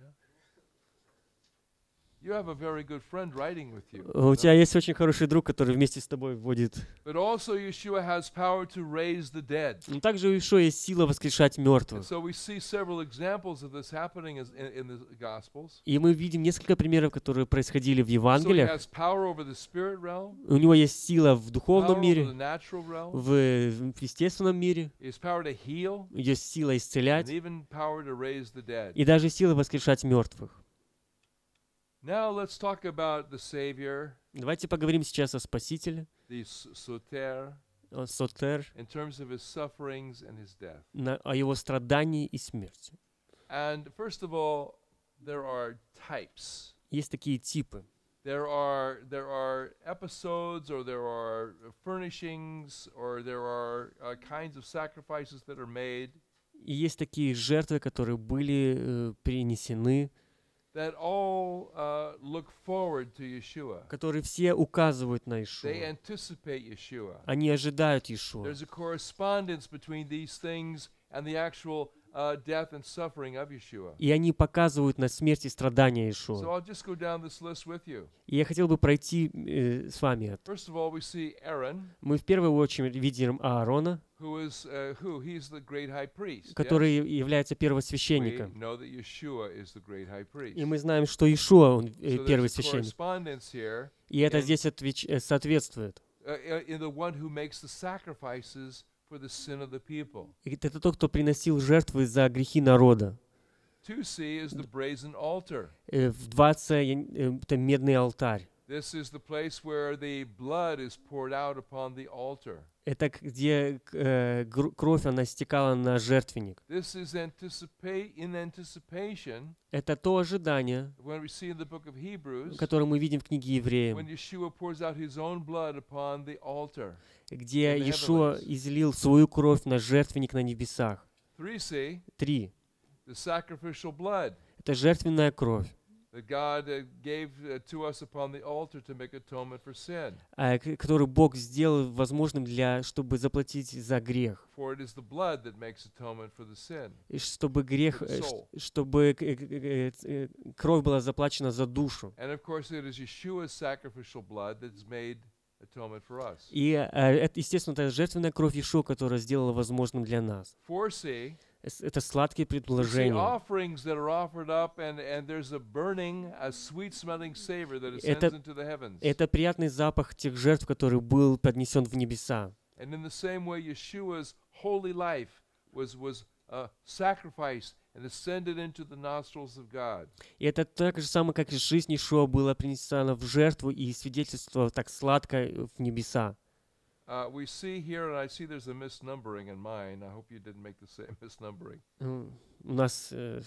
Speaker 1: You have a very good friend riding with you.
Speaker 2: У тебя есть очень хороший друг, который вместе с тобой водит.
Speaker 1: But also Yeshua has power to raise the dead.
Speaker 2: Но также у Иешуа есть сила воскрешать
Speaker 1: And
Speaker 2: мертвых.
Speaker 1: so we see several examples of this happening in the Gospels.
Speaker 2: И мы видим несколько примеров, которые происходили в
Speaker 1: So he
Speaker 2: Евангелиях.
Speaker 1: has power over the spirit realm,
Speaker 2: У него есть сила в
Speaker 1: power
Speaker 2: духовном
Speaker 1: over the
Speaker 2: мире,
Speaker 1: natural realm.
Speaker 2: в естественном мире.
Speaker 1: He has power to heal
Speaker 2: Есть сила
Speaker 1: and
Speaker 2: исцелять
Speaker 1: even power to raise the dead.
Speaker 2: и даже сила воскрешать мертвых.
Speaker 1: Now let's talk about the Savior,
Speaker 2: Давайте поговорим сейчас о Спасителе,
Speaker 1: the Soter,
Speaker 2: о Сотер,
Speaker 1: in terms of his sufferings and his death.
Speaker 2: о его страдании и смерти.
Speaker 1: And first of all, there are types.
Speaker 2: Есть такие типы.
Speaker 1: There are episodes, or there are furnishings, or there are kinds of sacrifices that are made
Speaker 2: И есть такие жертвы, которые были принесены,
Speaker 1: that all look forward to Yeshua.
Speaker 2: которые все указывают на
Speaker 1: They
Speaker 2: Иешуа.
Speaker 1: anticipate Yeshua.
Speaker 2: Они ожидают Иешуа.
Speaker 1: There's a correspondence between these things and the actual death and suffering of Yeshua.
Speaker 2: И они показывают на смерть и страдания
Speaker 1: So
Speaker 2: Иешуа.
Speaker 1: I'll just go down this list with you.
Speaker 2: И я хотел бы пройти с вами это.
Speaker 1: First of all, we see Aaron,
Speaker 2: Мы в первую очередь видим Аарона,
Speaker 1: he's the great high priest.
Speaker 2: который
Speaker 1: Yes?
Speaker 2: является
Speaker 1: We
Speaker 2: первосвященником.
Speaker 1: know that Yeshua is the great high priest.
Speaker 2: И мы знаем, что Иешуа, он
Speaker 1: So
Speaker 2: первый
Speaker 1: there's a
Speaker 2: священник.
Speaker 1: correspondence here
Speaker 2: И это
Speaker 1: in-
Speaker 2: здесь соответствует.
Speaker 1: in the one who makes the sacrifices for the sin of the people.
Speaker 2: И это тот, кто приносил жертвы за грехи народа.
Speaker 1: 2c is the brazen altar.
Speaker 2: В 20 это медный алтарь.
Speaker 1: This is the place where the blood is poured out upon the altar.
Speaker 2: Это где кровь, она стекала на жертвенник.
Speaker 1: This is in anticipation,
Speaker 2: Это то ожидание,
Speaker 1: when we see in the book of Hebrews,
Speaker 2: которое мы видим в книге Евреям,
Speaker 1: when Yeshua pours out his own blood upon the altar.
Speaker 2: где
Speaker 1: in the
Speaker 2: Иешуа
Speaker 1: heavens.
Speaker 2: излил свою кровь на жертвенник на небесах.
Speaker 1: 3c,
Speaker 2: 3.
Speaker 1: the sacrificial blood
Speaker 2: Это жертвенная кровь,
Speaker 1: that God gave to us upon the altar to make atonement for sin.
Speaker 2: который Бог сделал возможным чтобы заплатить за грех.
Speaker 1: For it is the blood that makes atonement for the sin.
Speaker 2: И чтобы грех,
Speaker 1: For the soul.
Speaker 2: чтобы кровь была заплачена за душу.
Speaker 1: And of course, it is Yeshua's sacrificial blood that's made atonement for us.
Speaker 2: И это, естественно, это жертвенная кровь Иешуа, которая сделала возможным для нас.
Speaker 1: 4c,
Speaker 2: Это сладкие
Speaker 1: we see
Speaker 2: предложения.
Speaker 1: offerings that are offered up, and there's a burning, a sweet-smelling savor that ascends
Speaker 2: Это-
Speaker 1: into the heavens.
Speaker 2: Это приятный запах тех жертв, который был поднесен в небеса.
Speaker 1: And in the same way, Yeshua's holy life was sacrificed and ascended into the nostrils of God.
Speaker 2: И это так же самое, как и жизнь Иешуа была принесена в жертву и свидетельство так сладко в небеса.
Speaker 1: We see here, and I see there's a misnumbering in mine. I hope you didn't make the same misnumbering.
Speaker 2: У нас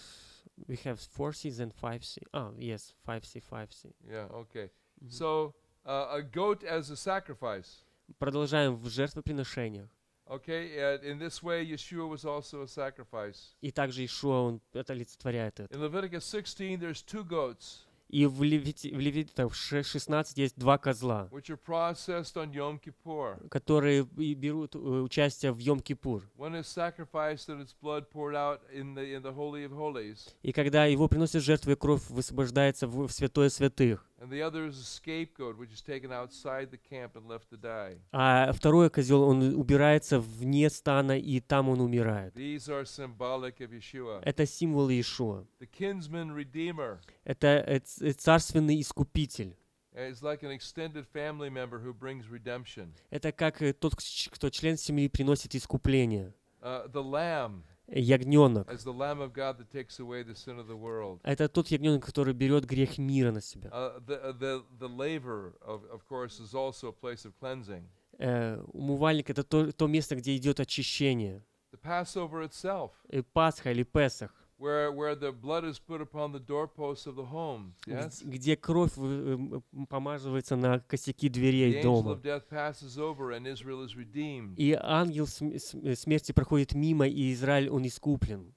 Speaker 2: we have 4Cs and 5C. Yes, 5C, 5C.
Speaker 1: Yeah, okay. So, a goat as a sacrifice.
Speaker 2: Продолжаем в жертвоприношениях.
Speaker 1: Okay, in this way, Yeshua was also a sacrifice.
Speaker 2: И также Иешуа, он это олицетворяет это.
Speaker 1: In Leviticus 16, there's 2 goats,
Speaker 2: И в Левитах 16 есть 2 козла,
Speaker 1: which are processed on Yom Kippur.
Speaker 2: которые и берут участие в Йом-Кипур.
Speaker 1: One is sacrificed and its blood poured out in the Holy of Holies,
Speaker 2: И когда его приносят жертву, и кровь высвобождается в святое святых.
Speaker 1: and the other is a scapegoat, which is taken outside the camp and left to die.
Speaker 2: А второй козел, он убирается вне стана, и там он умирает.
Speaker 1: These are symbolic of Yeshua.
Speaker 2: Это символ Иешуа.
Speaker 1: The kinsman redeemer
Speaker 2: Это царственный искупитель.
Speaker 1: is like an extended family member who brings redemption.
Speaker 2: Это как тот, кто член семьи приносит искупление.
Speaker 1: The lamb
Speaker 2: Ягненок.
Speaker 1: as the Lamb of God that takes away the sin of the world.
Speaker 2: Это тот ягненок, который берет грех мира на себя.
Speaker 1: The laver, of course, is also a place of cleansing.
Speaker 2: Умывальник — это то место, где идет очищение.
Speaker 1: The Passover itself,
Speaker 2: Пасха или Песах,
Speaker 1: where the blood is put upon the doorposts of the home. Yes?
Speaker 2: где кровь помазывается на косяки
Speaker 1: The
Speaker 2: дверей
Speaker 1: angel
Speaker 2: дома.
Speaker 1: of death passes over and Israel is redeemed.
Speaker 2: И ангел смерти проходит мимо, и Израиль, он искуплен.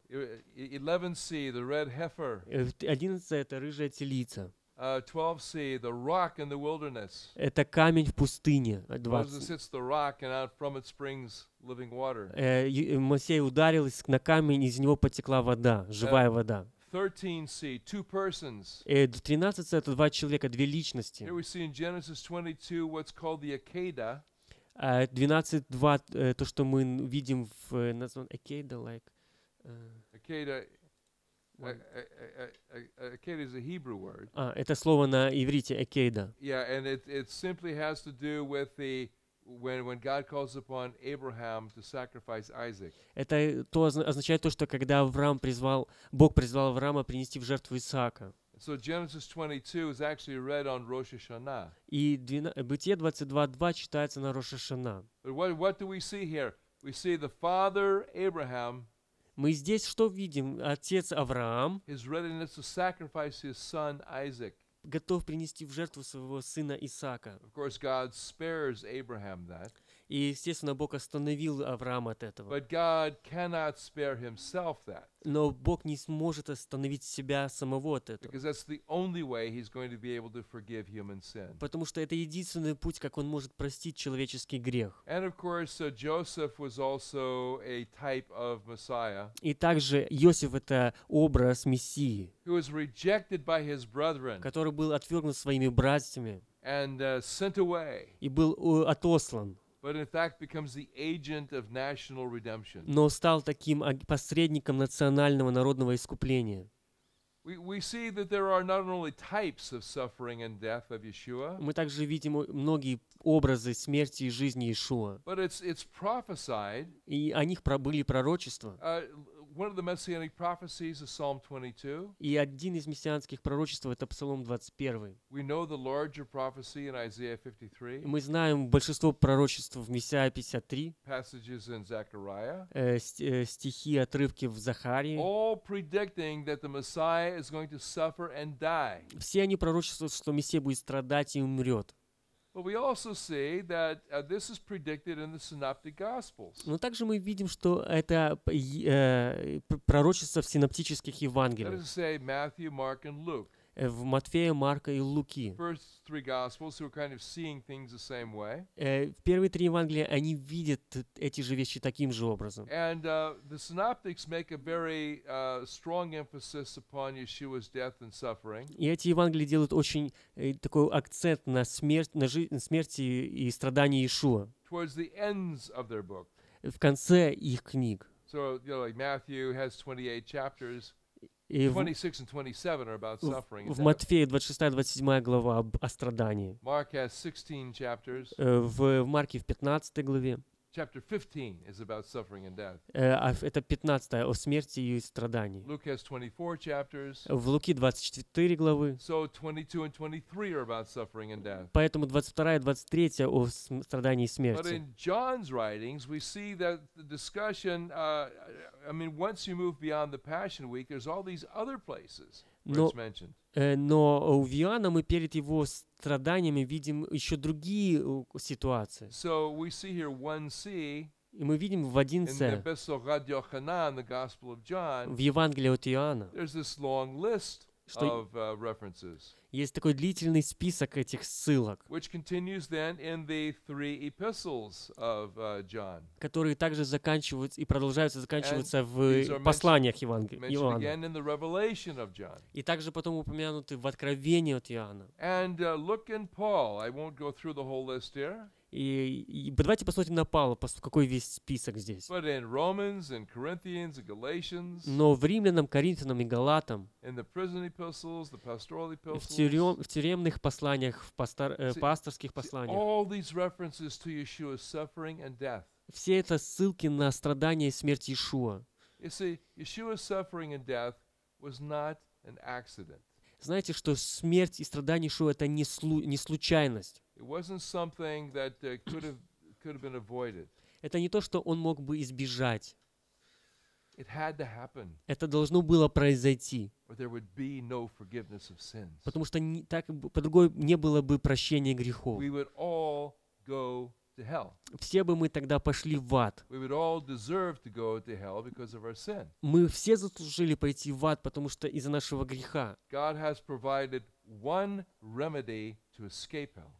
Speaker 1: 11c, the red heifer.
Speaker 2: 11 — это рыжая телица.
Speaker 1: 12c, the rock in the wilderness.
Speaker 2: Это камень в пустыне.
Speaker 1: Moses
Speaker 2: 20.
Speaker 1: hits the rock, and out from it springs living water.
Speaker 2: Моисей ударил на камень, из него потекла вода, живая вода.
Speaker 1: 13c, 2 persons.
Speaker 2: 13 — это 2 человека, 2 личности.
Speaker 1: Here we see in Genesis 22 what's called the Akedah.
Speaker 2: 12.2, то, что мы видим в названии Акейда,
Speaker 1: Akedah, Akedah is a Hebrew word.
Speaker 2: это слово на иврите Акейда.
Speaker 1: Yeah, and it simply has to do with when God calls upon Abraham to sacrifice Isaac.
Speaker 2: Это означает то, что когда Бог призвал Авраама принести в жертву Исаака.
Speaker 1: So Genesis 22 is actually read on Rosh Hashanah.
Speaker 2: И Бытие 22.2 читается на Рош ха-Шана.
Speaker 1: But what do we see here? We see the father Abraham,
Speaker 2: Мы здесь что видим? Отец Авраам
Speaker 1: his readiness to sacrifice his son Isaac.
Speaker 2: готов принести в жертву своего сына Исаака.
Speaker 1: Of course, God spares Abraham that.
Speaker 2: И, естественно, Бог остановил Авраама от этого.
Speaker 1: But God cannot spare himself that,
Speaker 2: Но Бог не сможет остановить себя самого от этого.
Speaker 1: because that's the only way he's going to be able to forgive human sin.
Speaker 2: Потому что это единственный путь, как он может простить человеческий грех.
Speaker 1: And of course, Joseph was also a type of Messiah,
Speaker 2: И также Иосиф — это образ Мессии,
Speaker 1: who was rejected by his brethren
Speaker 2: который был отвергнут своими братьями
Speaker 1: and sent away,
Speaker 2: и был отослан,
Speaker 1: but in fact becomes the agent of national redemption.
Speaker 2: но стал таким посредником национального народного искупления.
Speaker 1: We see that there are not only types of suffering and death of Yeshua,
Speaker 2: Мы также видим многие образы смерти и жизни Иешуа,
Speaker 1: but it's prophesied.
Speaker 2: и о них были пророчества.
Speaker 1: One of the messianic prophecies is Psalm 22.
Speaker 2: И один из мессианских пророчеств — это Псалом 21.
Speaker 1: We know the larger prophecy in Isaiah 53,
Speaker 2: Мы знаем большинство пророчеств в Мессия 53,
Speaker 1: passages in Zechariah,
Speaker 2: стихи, отрывки в Захарии.
Speaker 1: all predicting that the Messiah is going to suffer and die.
Speaker 2: Все они пророчествуют, что Мессия будет страдать и умрет.
Speaker 1: But we also see that this is predicted in the Synoptic Gospels.
Speaker 2: Но также мы видим, что это пророчество в синоптических
Speaker 1: That is
Speaker 2: Евангелиях.
Speaker 1: to say, Matthew, Mark, and Luke.
Speaker 2: В Матфея, Марка и Луки.
Speaker 1: First three Gospels who are kind of seeing things the same way.
Speaker 2: Первые три Евангелия, они видят эти же вещи таким же образом.
Speaker 1: And the Synoptics make a very strong emphasis upon Yeshua's death and suffering.
Speaker 2: И эти Евангелия делают очень такой акцент на смерть, на смерти и страдания Иешуа
Speaker 1: Towards the ends of their book.
Speaker 2: в конце их книг.
Speaker 1: So, like Matthew has 28 chapters.
Speaker 2: И
Speaker 1: 26 and 27 are about suffering and
Speaker 2: в
Speaker 1: death.
Speaker 2: Матфея 26-27 глава о страдании.
Speaker 1: Mark has 16 chapters.
Speaker 2: В Марке в 15 главе.
Speaker 1: Chapter 15 is about suffering and death.
Speaker 2: Это 15 о смерти и страдании.
Speaker 1: Luke has 24 chapters.
Speaker 2: В Луки 24 главы.
Speaker 1: So 22 and 23 are about suffering and death.
Speaker 2: Поэтому 22 и 23 о страдании и
Speaker 1: But
Speaker 2: смерти.
Speaker 1: in John's writings, we see that the discussion, once you move beyond the Passion Week, there's all these other places where
Speaker 2: Но
Speaker 1: it's mentioned.
Speaker 2: Но у Иоанна мы перед его страданиями видим еще другие ситуации.
Speaker 1: So we see here 1c
Speaker 2: И мы видим в
Speaker 1: in the
Speaker 2: 11
Speaker 1: Epistle Gad Yochanan, the Gospel of John.
Speaker 2: в Евангелии от Иоанна,
Speaker 1: There's this long list
Speaker 2: что
Speaker 1: of references,
Speaker 2: есть такой длительный список этих ссылок,
Speaker 1: which continues then in the three epistles of John,
Speaker 2: которые также заканчиваются и продолжаются заканчиваться
Speaker 1: these are
Speaker 2: в посланиях
Speaker 1: mentioned
Speaker 2: Иоанна.
Speaker 1: again in the Revelation of John.
Speaker 2: И также потом упомянуты в Откровении от Иоанна.
Speaker 1: And look in Paul. I won't go through the whole list here.
Speaker 2: И давайте посмотрим на Павла, какой весь список здесь.
Speaker 1: But in Romans and Corinthians and Galatians,
Speaker 2: Но в Римлянам, Коринфянам и Галатам,
Speaker 1: in the prison epistles, the pastoral
Speaker 2: в
Speaker 1: epistles,
Speaker 2: тюремных посланиях, в пасторских посланиях,
Speaker 1: all these references to Yeshua's suffering and death.
Speaker 2: все это ссылки на страдания и смерть Иешуа.
Speaker 1: You see, Yeshua's suffering and death was not an accident.
Speaker 2: Знаете, что смерть и страдания Иешуа — это не случайность.
Speaker 1: It wasn't something that could have been avoided.
Speaker 2: Это не то, что он мог бы избежать.
Speaker 1: It had to happen,
Speaker 2: Это должно было произойти,
Speaker 1: or there would be no forgiveness of sins.
Speaker 2: потому что по-другому не было бы прощения грехов.
Speaker 1: We would all go to hell.
Speaker 2: Все бы мы тогда пошли в ад.
Speaker 1: We would all deserve to go to hell because of our sin.
Speaker 2: Мы все заслужили пойти в ад, потому что из-за нашего греха.
Speaker 1: God has provided one remedy to escape hell,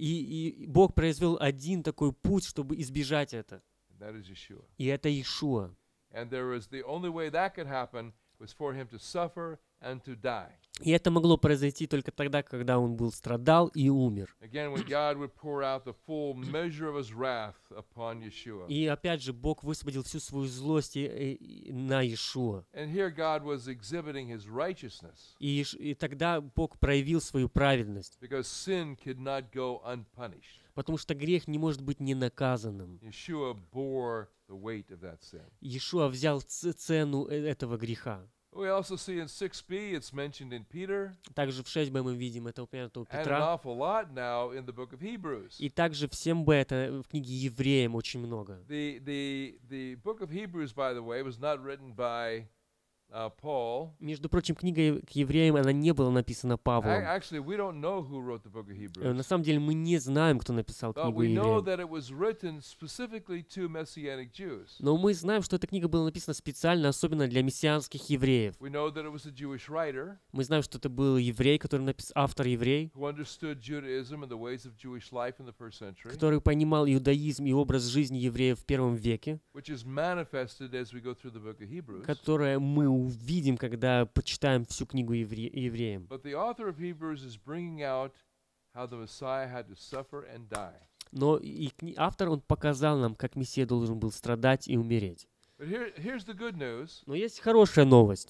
Speaker 2: И Бог произвел один такой путь, чтобы избежать это.
Speaker 1: and that is Yeshua.
Speaker 2: И это Иешуа.
Speaker 1: And there was the only way that could happen was for him to suffer and to die.
Speaker 2: И это могло произойти только тогда, когда он страдал и умер.
Speaker 1: Again, when God would pour out the full measure of his wrath upon Yeshua.
Speaker 2: И опять же, Бог высвободил всю свою злость на Иешуа.
Speaker 1: And here God was exhibiting his righteousness,
Speaker 2: И тогда Бог проявил свою праведность,
Speaker 1: because sin could not go unpunished.
Speaker 2: потому что грех не может быть ненаказанным.
Speaker 1: Yeshua bore the weight of that sin.
Speaker 2: Иешуа взял цену этого греха.
Speaker 1: We also see in 6b, it's mentioned in Peter,
Speaker 2: Также в 6b мы видим это упомянуто у
Speaker 1: and an
Speaker 2: Петра.
Speaker 1: awful lot now in the book of Hebrews.
Speaker 2: И также в 7b, это в книге Евреям очень много.
Speaker 1: The book of Hebrews, by the way, was not written by Paul.
Speaker 2: Между прочим, книга к евреям, она не была написана Павлом.
Speaker 1: Actually, we don't know who wrote the book of
Speaker 2: На
Speaker 1: Hebrews,
Speaker 2: самом деле мы не знаем, кто написал
Speaker 1: but
Speaker 2: книгу
Speaker 1: we know
Speaker 2: евреям.
Speaker 1: that it was written specifically to Messianic Jews.
Speaker 2: Но мы знаем, что эта книга была написана специально, особенно для мессианских евреев.
Speaker 1: We know that it was a Jewish writer
Speaker 2: Мы знаем, что это был еврей, который написал, автор еврей,
Speaker 1: who understood Judaism and the ways of Jewish life in the first century,
Speaker 2: который понимал иудаизм и образ жизни евреев в первом веке,
Speaker 1: which is manifested as we go through the book of Hebrews.
Speaker 2: которое мы увидим, когда почитаем всю книгу евреям.
Speaker 1: But the author of Hebrews is bringing out how the Messiah had to suffer and die.
Speaker 2: Но автор, он показал нам, как Мессия должен был страдать и умереть.
Speaker 1: But here's the good news.
Speaker 2: Но есть хорошая новость.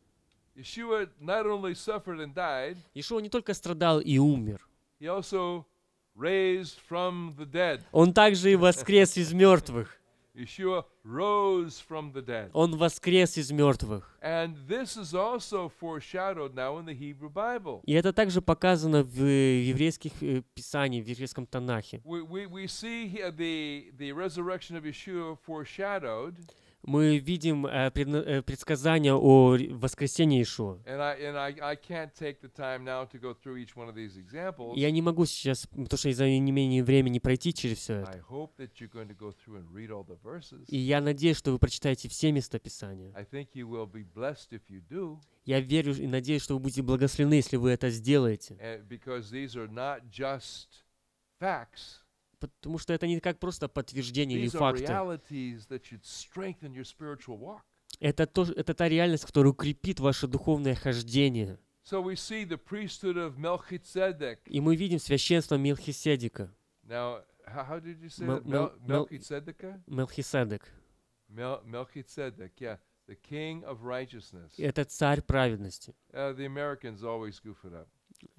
Speaker 1: Yeshua not only suffered and died,
Speaker 2: Иешуа не только страдал и умер,
Speaker 1: he also raised from the dead.
Speaker 2: он также и воскрес из мертвых.
Speaker 1: Yeshua rose from the dead.
Speaker 2: Он воскрес из мертвых.
Speaker 1: And this is also foreshadowed now in the Hebrew Bible.
Speaker 2: И это также показано в еврейских писаниях, в еврейском Танахе.
Speaker 1: We see here the resurrection of Yeshua foreshadowed.
Speaker 2: Мы видим предсказания о воскресении Иешуа.
Speaker 1: And I can't take the time now to go through each one of these examples.
Speaker 2: Я не могу сейчас, потому что из-за неимения времени, пройти через все это.
Speaker 1: I hope that you're going to go through and read all the verses.
Speaker 2: И я надеюсь, что вы прочитаете все места Писания.
Speaker 1: I think you will be blessed if you do.
Speaker 2: Я верю и надеюсь, что вы будете благословены, если вы это сделаете.
Speaker 1: Because these are not just facts.
Speaker 2: Потому что это не как просто подтверждение или
Speaker 1: These are
Speaker 2: факты.
Speaker 1: realities that should strengthen your spiritual walk.
Speaker 2: Это та реальность, которая укрепит ваше духовное хождение.
Speaker 1: So we see the priesthood of Melchizedek.
Speaker 2: И мы видим священство Мелхиседека.
Speaker 1: Now, how did you say
Speaker 2: Mel-
Speaker 1: that?
Speaker 2: Mel- Mel-
Speaker 1: Melchizedek?
Speaker 2: Melхиседек.
Speaker 1: Melchizedek, yeah. The king of righteousness.
Speaker 2: Это царь праведности.
Speaker 1: The Americans always goof it up.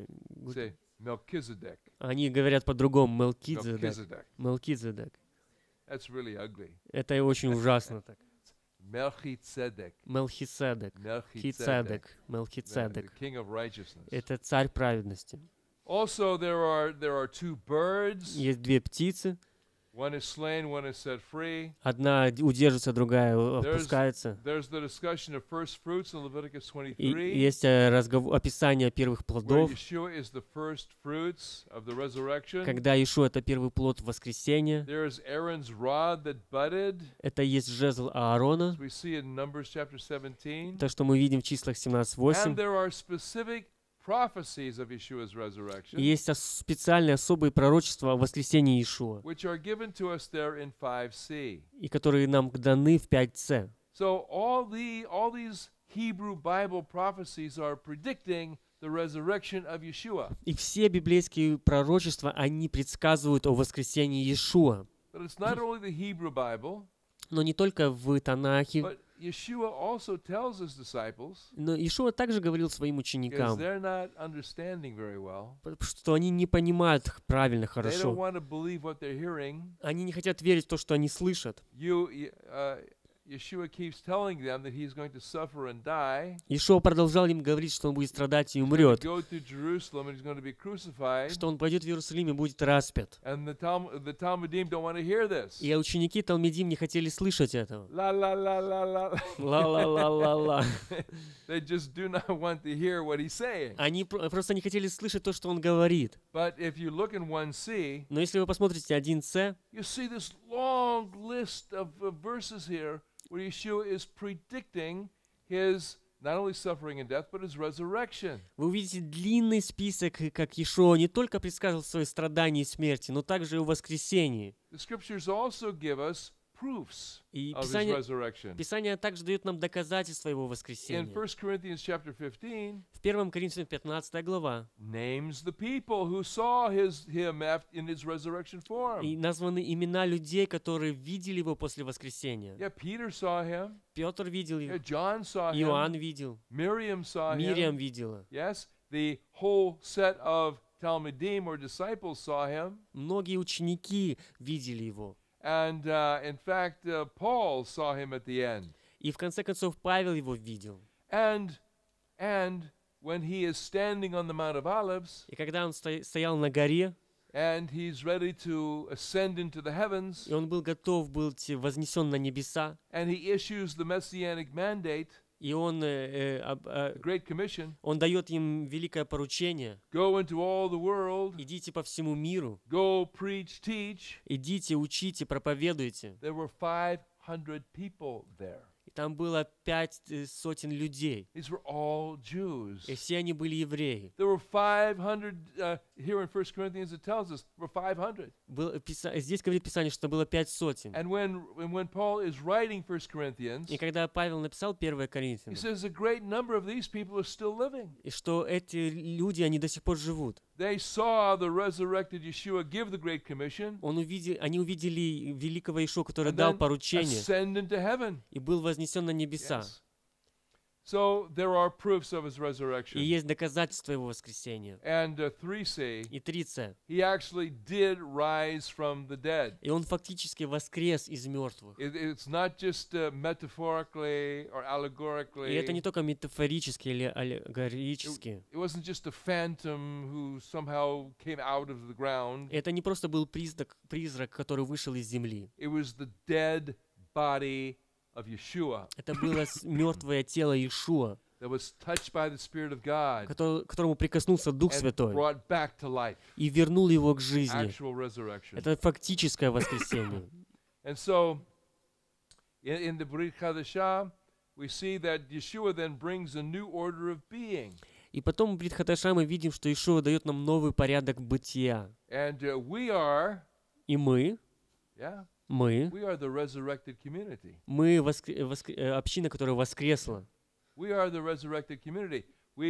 Speaker 1: Say Melchizedek.
Speaker 2: Они говорят по-другому. Мелкидзедек.
Speaker 1: Melchizedek.
Speaker 2: Мелкидзедек.
Speaker 1: That's really ugly.
Speaker 2: Это очень ужасно так.
Speaker 1: Melchizedek.
Speaker 2: Мелхиседек.
Speaker 1: Melchizedek.
Speaker 2: Хицедек.
Speaker 1: The
Speaker 2: Мелхиседек.
Speaker 1: king of righteousness.
Speaker 2: Это царь праведности.
Speaker 1: Also, there are two birds.
Speaker 2: Есть две птицы.
Speaker 1: One is slain, one is set free.
Speaker 2: Одна удерживается, другая опускается.
Speaker 1: There's the discussion of first fruits in Leviticus
Speaker 2: И
Speaker 1: 23,
Speaker 2: есть описание первых
Speaker 1: where
Speaker 2: плодов,
Speaker 1: Yeshua is the first fruits of the resurrection.
Speaker 2: когда Иешуа — это первый плод воскресения.
Speaker 1: There is Aaron's rod that budded,
Speaker 2: Это есть жезл Аарона,
Speaker 1: as we see in Numbers chapter 17.
Speaker 2: то, что мы видим в числах
Speaker 1: And
Speaker 2: 17:8.
Speaker 1: there are specific prophecies of Yeshua's
Speaker 2: И
Speaker 1: resurrection,
Speaker 2: есть специальные особые пророчества о воскресении Иешуа,
Speaker 1: which are given to us there in 5c.
Speaker 2: и которые нам даны в 5c.
Speaker 1: So all these Hebrew Bible prophecies are predicting the resurrection of Yeshua.
Speaker 2: И все библейские пророчества, они предсказывают о воскресении Иешуа.
Speaker 1: But it's not only the Hebrew Bible,
Speaker 2: Но не только в Танахе,
Speaker 1: but Yeshua also tells his disciples,
Speaker 2: но Иешуа также говорил своим
Speaker 1: because
Speaker 2: ученикам,
Speaker 1: they're not understanding very well,
Speaker 2: что они не понимают правильно,
Speaker 1: they don't
Speaker 2: хорошо.
Speaker 1: want to believe what they're hearing.
Speaker 2: Они не хотят верить в то, что они слышат.
Speaker 1: Yeshua keeps telling them that he's going to suffer and die,
Speaker 2: Иешуа продолжал им говорить, что он будет страдать и
Speaker 1: he's going to
Speaker 2: умрет,
Speaker 1: go to Jerusalem and he's going to be crucified.
Speaker 2: что он пойдет в Иерусалим и будет распят.
Speaker 1: And the Talmudim don't want to hear this.
Speaker 2: И ученики Талмидим не хотели слышать этого.
Speaker 1: La la la la la.
Speaker 2: Ла-ла-ла-ла-ла.
Speaker 1: They just do not want to hear what he's saying.
Speaker 2: Они просто не хотели слышать то, что он говорит.
Speaker 1: But if you look in 1c,
Speaker 2: Но если вы посмотрите 1c,
Speaker 1: you see this long list of verses here where Yeshua is predicting his not only suffering and death, but his resurrection.
Speaker 2: вы увидите длинный список, как Иешуа не только предсказывал свои страдания и смерти, но также и о воскресении.
Speaker 1: The scriptures also give us proofs
Speaker 2: И
Speaker 1: of his
Speaker 2: Писание,
Speaker 1: resurrection.
Speaker 2: Писание также дает нам доказательства его
Speaker 1: In
Speaker 2: воскресения.
Speaker 1: 1 Corinthians chapter 15,
Speaker 2: В 1 Коринфянам 15 глава
Speaker 1: names the people who saw him in his resurrection form.
Speaker 2: и названы имена людей, которые видели его после воскресения.
Speaker 1: Yeah, Peter saw him.
Speaker 2: Петр видел
Speaker 1: Yeah,
Speaker 2: его,
Speaker 1: John saw him.
Speaker 2: Иоанн видел,
Speaker 1: Miriam saw him.
Speaker 2: Мириам видела.
Speaker 1: Yes, the whole set of Talmudim or disciples saw him.
Speaker 2: Многие ученики видели его.
Speaker 1: And in fact, Paul saw him at the end.
Speaker 2: И в конце концов Павел его видел.
Speaker 1: And when he is standing on the Mount of Olives,
Speaker 2: И когда он стоял на горе,
Speaker 1: and he's ready to ascend into the heavens,
Speaker 2: и он был готов быть вознесен на небеса,
Speaker 1: and he issues the messianic mandate,
Speaker 2: И он,
Speaker 1: the Great Commission.
Speaker 2: он дает им великое поручение.
Speaker 1: Go into all the world.
Speaker 2: Идите по всему миру.
Speaker 1: Go preach, teach.
Speaker 2: Идите, учите, проповедуйте.
Speaker 1: There were 500 people there.
Speaker 2: И там было 500 людей.
Speaker 1: These were all Jews.
Speaker 2: И все они были евреи.
Speaker 1: There were 500, here in 1 Corinthians it tells us, there were 500.
Speaker 2: Здесь говорит Писание, что было 500.
Speaker 1: And when Paul is writing 1 Corinthians,
Speaker 2: И когда Павел написал 1
Speaker 1: he
Speaker 2: Коринфянам,
Speaker 1: says a great number of these people are still living.
Speaker 2: и что эти люди, они до сих пор живут.
Speaker 1: They saw the resurrected Yeshua give the Great Commission
Speaker 2: Они увидели великого Иешуа, который
Speaker 1: and
Speaker 2: дал
Speaker 1: then
Speaker 2: поручение
Speaker 1: ascend into heaven.
Speaker 2: и был вознесен на небеса.
Speaker 1: Yes. So there are proofs of his
Speaker 2: И
Speaker 1: resurrection.
Speaker 2: есть доказательства его воскресения.
Speaker 1: And 3c,
Speaker 2: И 3c.
Speaker 1: he actually did rise from the dead.
Speaker 2: И он фактически воскрес из мертвых.
Speaker 1: It's not just metaphorically or
Speaker 2: И
Speaker 1: allegorically.
Speaker 2: это не только метафорически или аллегорически.
Speaker 1: It wasn't just a phantom who somehow came out of the ground.
Speaker 2: Это не просто был призрак, который вышел из земли.
Speaker 1: It was the dead body of Yeshua
Speaker 2: Это было мертвое тело Иешуа,
Speaker 1: that was touched by the Spirit of God
Speaker 2: которому прикоснулся Дух
Speaker 1: and
Speaker 2: Святой
Speaker 1: brought back to life.
Speaker 2: и вернул его к жизни.
Speaker 1: Actual resurrection.
Speaker 2: Это фактическое воскресение.
Speaker 1: And so, in the Brit Chadashah, we see that Yeshua then brings a new order of being.
Speaker 2: И потом в Брит Хадаша мы видим, что Иешуа дает нам новый порядок бытия.
Speaker 1: And we are,
Speaker 2: И мы
Speaker 1: we are the resurrected community.
Speaker 2: община, которая воскресла.
Speaker 1: We are the resurrected community. We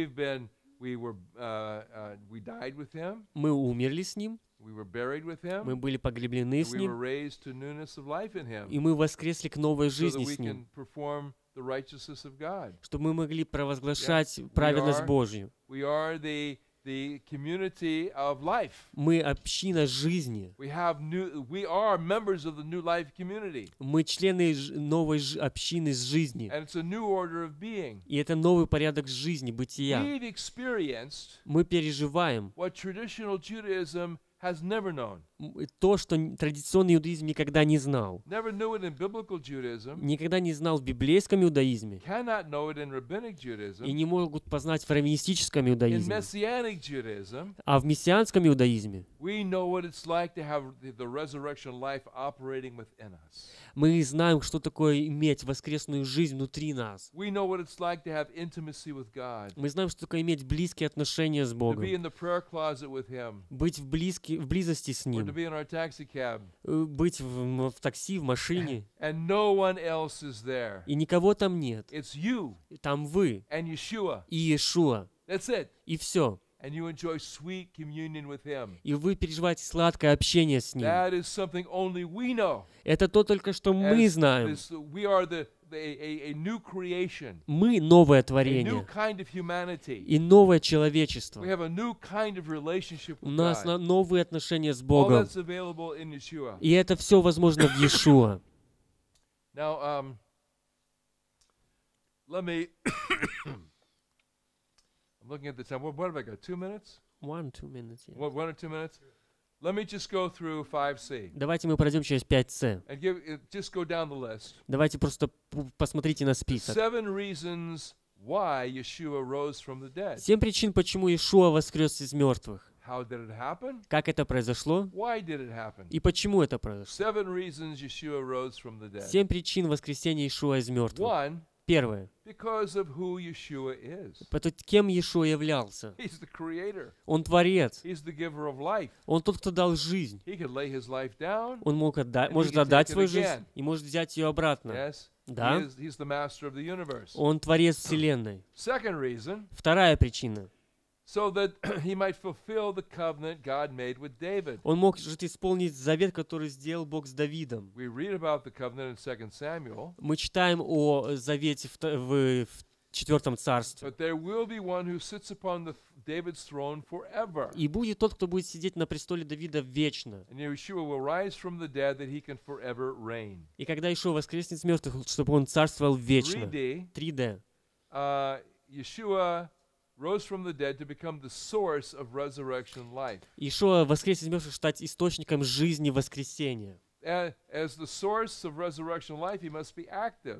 Speaker 1: died with Him.
Speaker 2: Мы умерли с Ним,
Speaker 1: We were buried with Him.
Speaker 2: мы были погреблены с
Speaker 1: We were
Speaker 2: Ним,
Speaker 1: raised to newness of life in Him,
Speaker 2: и мы воскресли к новой
Speaker 1: so that
Speaker 2: жизни
Speaker 1: we
Speaker 2: с Ним,
Speaker 1: can perform the righteousness of God.
Speaker 2: чтобы мы могли провозглашать праведность
Speaker 1: are-
Speaker 2: Божью.
Speaker 1: We are the community of life.
Speaker 2: Мы община жизни.
Speaker 1: We are members of the new life community,
Speaker 2: Мы члены новой общины с жизни.
Speaker 1: and it's a new order of being.
Speaker 2: И это новый порядок жизни, бытия.
Speaker 1: We've experienced
Speaker 2: Мы переживаем
Speaker 1: what traditional Judaism has never known.
Speaker 2: То, что традиционный иудаизм никогда не знал.
Speaker 1: Never knew it in biblical Judaism.
Speaker 2: Никогда не знал в библейском иудаизме.
Speaker 1: Cannot know it in rabbinic
Speaker 2: И
Speaker 1: Judaism.
Speaker 2: не могут познать в раввинистическом
Speaker 1: In
Speaker 2: иудаизме.
Speaker 1: Messianic Judaism,
Speaker 2: А в мессианском иудаизме
Speaker 1: we know what it's like to have the resurrection life operating within us.
Speaker 2: мы знаем, что такое иметь воскресную жизнь внутри нас.
Speaker 1: We know what it's like to have intimacy with God,
Speaker 2: Мы знаем, что такое иметь близкие отношения с
Speaker 1: to be
Speaker 2: Богом.
Speaker 1: in the prayer closet with Him,
Speaker 2: Быть в близости с
Speaker 1: or to
Speaker 2: Ним.
Speaker 1: be in our taxi cab,
Speaker 2: Быть в такси, в машине.
Speaker 1: and no one else is there.
Speaker 2: И никого там нет.
Speaker 1: It's you
Speaker 2: Там вы
Speaker 1: and Yeshua.
Speaker 2: и Иешуа.
Speaker 1: That's it.
Speaker 2: И все.
Speaker 1: And you enjoy sweet communion with Him.
Speaker 2: И вы переживаете сладкое общение с Ним.
Speaker 1: That is something only we know.
Speaker 2: Это то только, что мы
Speaker 1: As
Speaker 2: знаем.
Speaker 1: we are a new creation,
Speaker 2: Мы новое
Speaker 1: a new
Speaker 2: творение
Speaker 1: kind of humanity.
Speaker 2: и новое
Speaker 1: We
Speaker 2: человечество.
Speaker 1: have a new kind of relationship
Speaker 2: У
Speaker 1: with
Speaker 2: нас
Speaker 1: God.
Speaker 2: новые отношения с
Speaker 1: All
Speaker 2: Богом.
Speaker 1: that's available in Yeshua.
Speaker 2: И это все возможно в Иешуа.
Speaker 1: Now, let me. I'm looking at the time. What have I got? 2 minutes?
Speaker 2: 1-2 minutes. Yeah.
Speaker 1: 1 or 2 minutes? Let me just go through 5C
Speaker 2: Давайте мы пройдем через 5С.
Speaker 1: and just go down the list.
Speaker 2: Давайте просто посмотрите на список.
Speaker 1: 7 reasons why Yeshua rose from the dead.
Speaker 2: 7 причин, почему Иешуа воскрес из мертвых.
Speaker 1: How did it happen?
Speaker 2: Как это произошло
Speaker 1: Why did it happen?
Speaker 2: и почему это произошло.
Speaker 1: 7 reasons Yeshua rose from the dead.
Speaker 2: 7 причин воскресения Иешуа из мертвых.
Speaker 1: 1,
Speaker 2: Первое.
Speaker 1: because of who Yeshua is.
Speaker 2: Потому кем Иешуа являлся?
Speaker 1: He's the creator.
Speaker 2: Он творец.
Speaker 1: He's the giver of life.
Speaker 2: Он тот, кто дал жизнь.
Speaker 1: He could lay his life down.
Speaker 2: Он может
Speaker 1: can
Speaker 2: отдать
Speaker 1: take it
Speaker 2: свою
Speaker 1: again.
Speaker 2: жизнь и может взять ее обратно.
Speaker 1: Yes.
Speaker 2: Да?
Speaker 1: He's the master of the universe.
Speaker 2: Он творец Вселенной.
Speaker 1: Second reason,
Speaker 2: Вторая причина.
Speaker 1: so that he might fulfill the covenant God made with David.
Speaker 2: Он может исполнить завет, который сделал Бог с Давидом.
Speaker 1: We read about the covenant in 2 Samuel,
Speaker 2: Мы читаем о завете в 4 царстве.
Speaker 1: but there will be one who sits upon David's throne forever.
Speaker 2: И будет тот, кто будет сидеть на престоле Давида вечно.
Speaker 1: And Yeshua will rise from the dead that he can forever reign.
Speaker 2: И когда Иешуа воскреснет с мертвых, чтобы он царствовал вечно.
Speaker 1: 3D,
Speaker 2: 3D.
Speaker 1: Yeshua rose from the dead to become the source of resurrection life.
Speaker 2: Иешуа воскрес из мертвых, стать источником жизни воскресения.
Speaker 1: As the source of resurrection life, he must be active.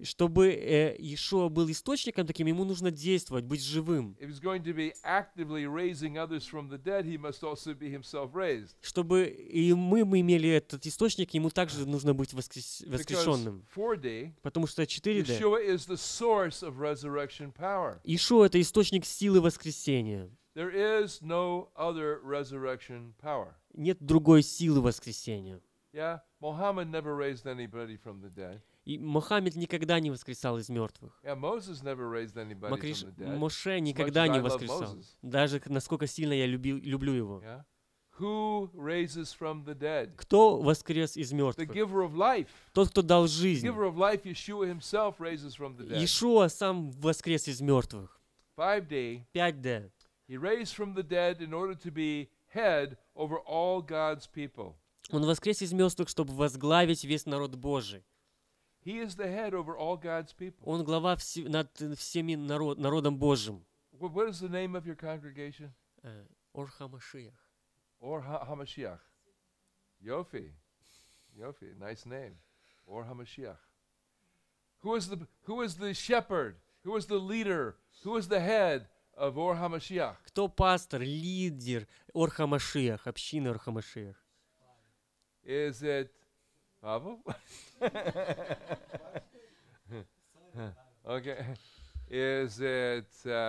Speaker 2: Чтобы Иешуа был источником таким, ему нужно действовать, быть живым.
Speaker 1: If he's going to be actively raising others from the dead, he must also be himself raised.
Speaker 2: Чтобы и мы имели этот источник, ему также нужно быть
Speaker 1: Because
Speaker 2: воскрешенным.
Speaker 1: 4D,
Speaker 2: Потому что 4D.
Speaker 1: Yeshua is the source of resurrection power.
Speaker 2: Иешуа — это источник силы воскресения.
Speaker 1: There is no other resurrection power.
Speaker 2: Нет другой силы воскресения.
Speaker 1: Yeah, Muhammad never raised anybody from the dead.
Speaker 2: И Мухаммед никогда не воскресал из мертвых.
Speaker 1: Yeah, Moses never raised anybody from the dead.
Speaker 2: Моше
Speaker 1: As
Speaker 2: никогда
Speaker 1: much as
Speaker 2: не
Speaker 1: I love
Speaker 2: воскресал.
Speaker 1: Moses.
Speaker 2: Даже насколько сильно я люблю его.
Speaker 1: Yeah, who raises from the dead?
Speaker 2: Кто воскрес из
Speaker 1: The
Speaker 2: мертвых?
Speaker 1: giver of life.
Speaker 2: Тот, кто дал
Speaker 1: The
Speaker 2: жизнь.
Speaker 1: giver of life, Yeshua himself raises from the dead.
Speaker 2: Иешуа сам воскрес из мертвых.
Speaker 1: 5D,
Speaker 2: 5D.
Speaker 1: he raised from the dead in order to be head over all God's people.
Speaker 2: Он воскрес из мертвых, чтобы возглавить весь народ Божий.
Speaker 1: He is the head over all God's people.
Speaker 2: Он глава над всеми народом Божьим.
Speaker 1: What is the name of your congregation?
Speaker 2: Орха Машиах.
Speaker 1: Or HaMashiach. Yofi. Yofi, nice name. Or HaMashiach. Who is the shepherd? Who is the leader? Who is the head of Or HaMashiach?
Speaker 2: Кто пастор, лидер Орха Машиах, общины Орха Машиах?
Speaker 1: Is it Pavel? Okay. Is it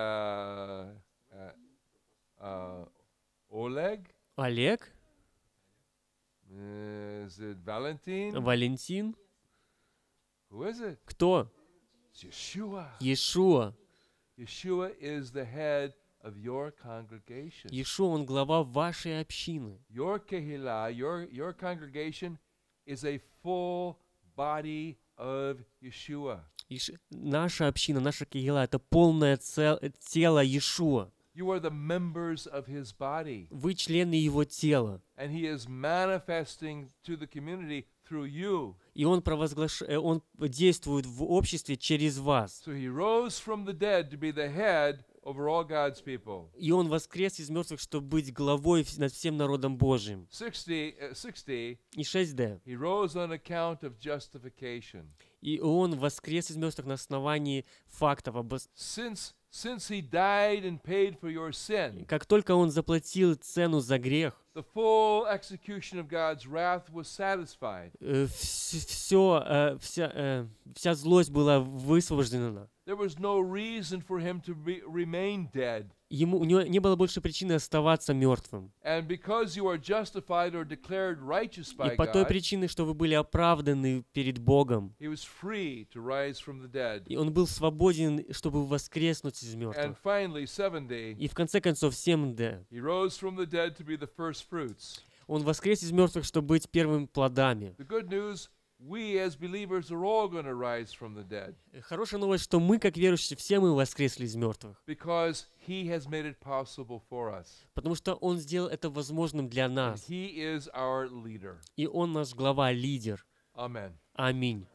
Speaker 1: Oleg?
Speaker 2: Олег?
Speaker 1: Is it Valentin?
Speaker 2: Валентин?
Speaker 1: Who is it?
Speaker 2: Кто?
Speaker 1: It's Yeshua.
Speaker 2: Иешуа.
Speaker 1: Yeshua is the head of your congregation.
Speaker 2: Иешуа, он глава вашей общины.
Speaker 1: Your kehillah, your congregation is a full body of Yeshua.
Speaker 2: Наша община, наша кегила — это полное тело Иешуа.
Speaker 1: You are the members of his body.
Speaker 2: Вы члены его тела.
Speaker 1: And he is manifesting to the community through you.
Speaker 2: И он действует в обществе через вас.
Speaker 1: So he rose from the dead to be the head over all God's people.
Speaker 2: И он воскрес из мертвых, чтобы быть главой над всем народом Божьим.
Speaker 1: 60,
Speaker 2: И 6D.
Speaker 1: he rose on account of justification.
Speaker 2: И он воскрес из мертвых на основании фактов.
Speaker 1: Since he died and paid for your sin,
Speaker 2: Как только он заплатил цену за грех,
Speaker 1: the full execution of God's wrath was satisfied.
Speaker 2: вся злость была высвобождена.
Speaker 1: There was no reason for him to remain dead.
Speaker 2: У него не было больше причины оставаться мертвым.
Speaker 1: And because you are justified or declared righteous by
Speaker 2: И по той
Speaker 1: God,
Speaker 2: причине, что вы были оправданы перед Богом,
Speaker 1: he was free to rise from the dead.
Speaker 2: и он был свободен, чтобы воскреснуть из
Speaker 1: And
Speaker 2: мертвых.
Speaker 1: finally, 7D,
Speaker 2: И в конце концов, 7D.
Speaker 1: he rose from the dead to be the first fruits.
Speaker 2: Он воскрес из мертвых, чтобы быть первыми плодами.
Speaker 1: The good news, we as believers are all going to rise from the dead
Speaker 2: Хорошая новость, что мы, как верующие, все мы воскресли из мертвых.
Speaker 1: because he has made it possible for us.
Speaker 2: Потому что Он сделал это возможным для
Speaker 1: And
Speaker 2: нас.
Speaker 1: he is our leader.
Speaker 2: И Он наш глава, лидер.
Speaker 1: Amen.
Speaker 2: Аминь.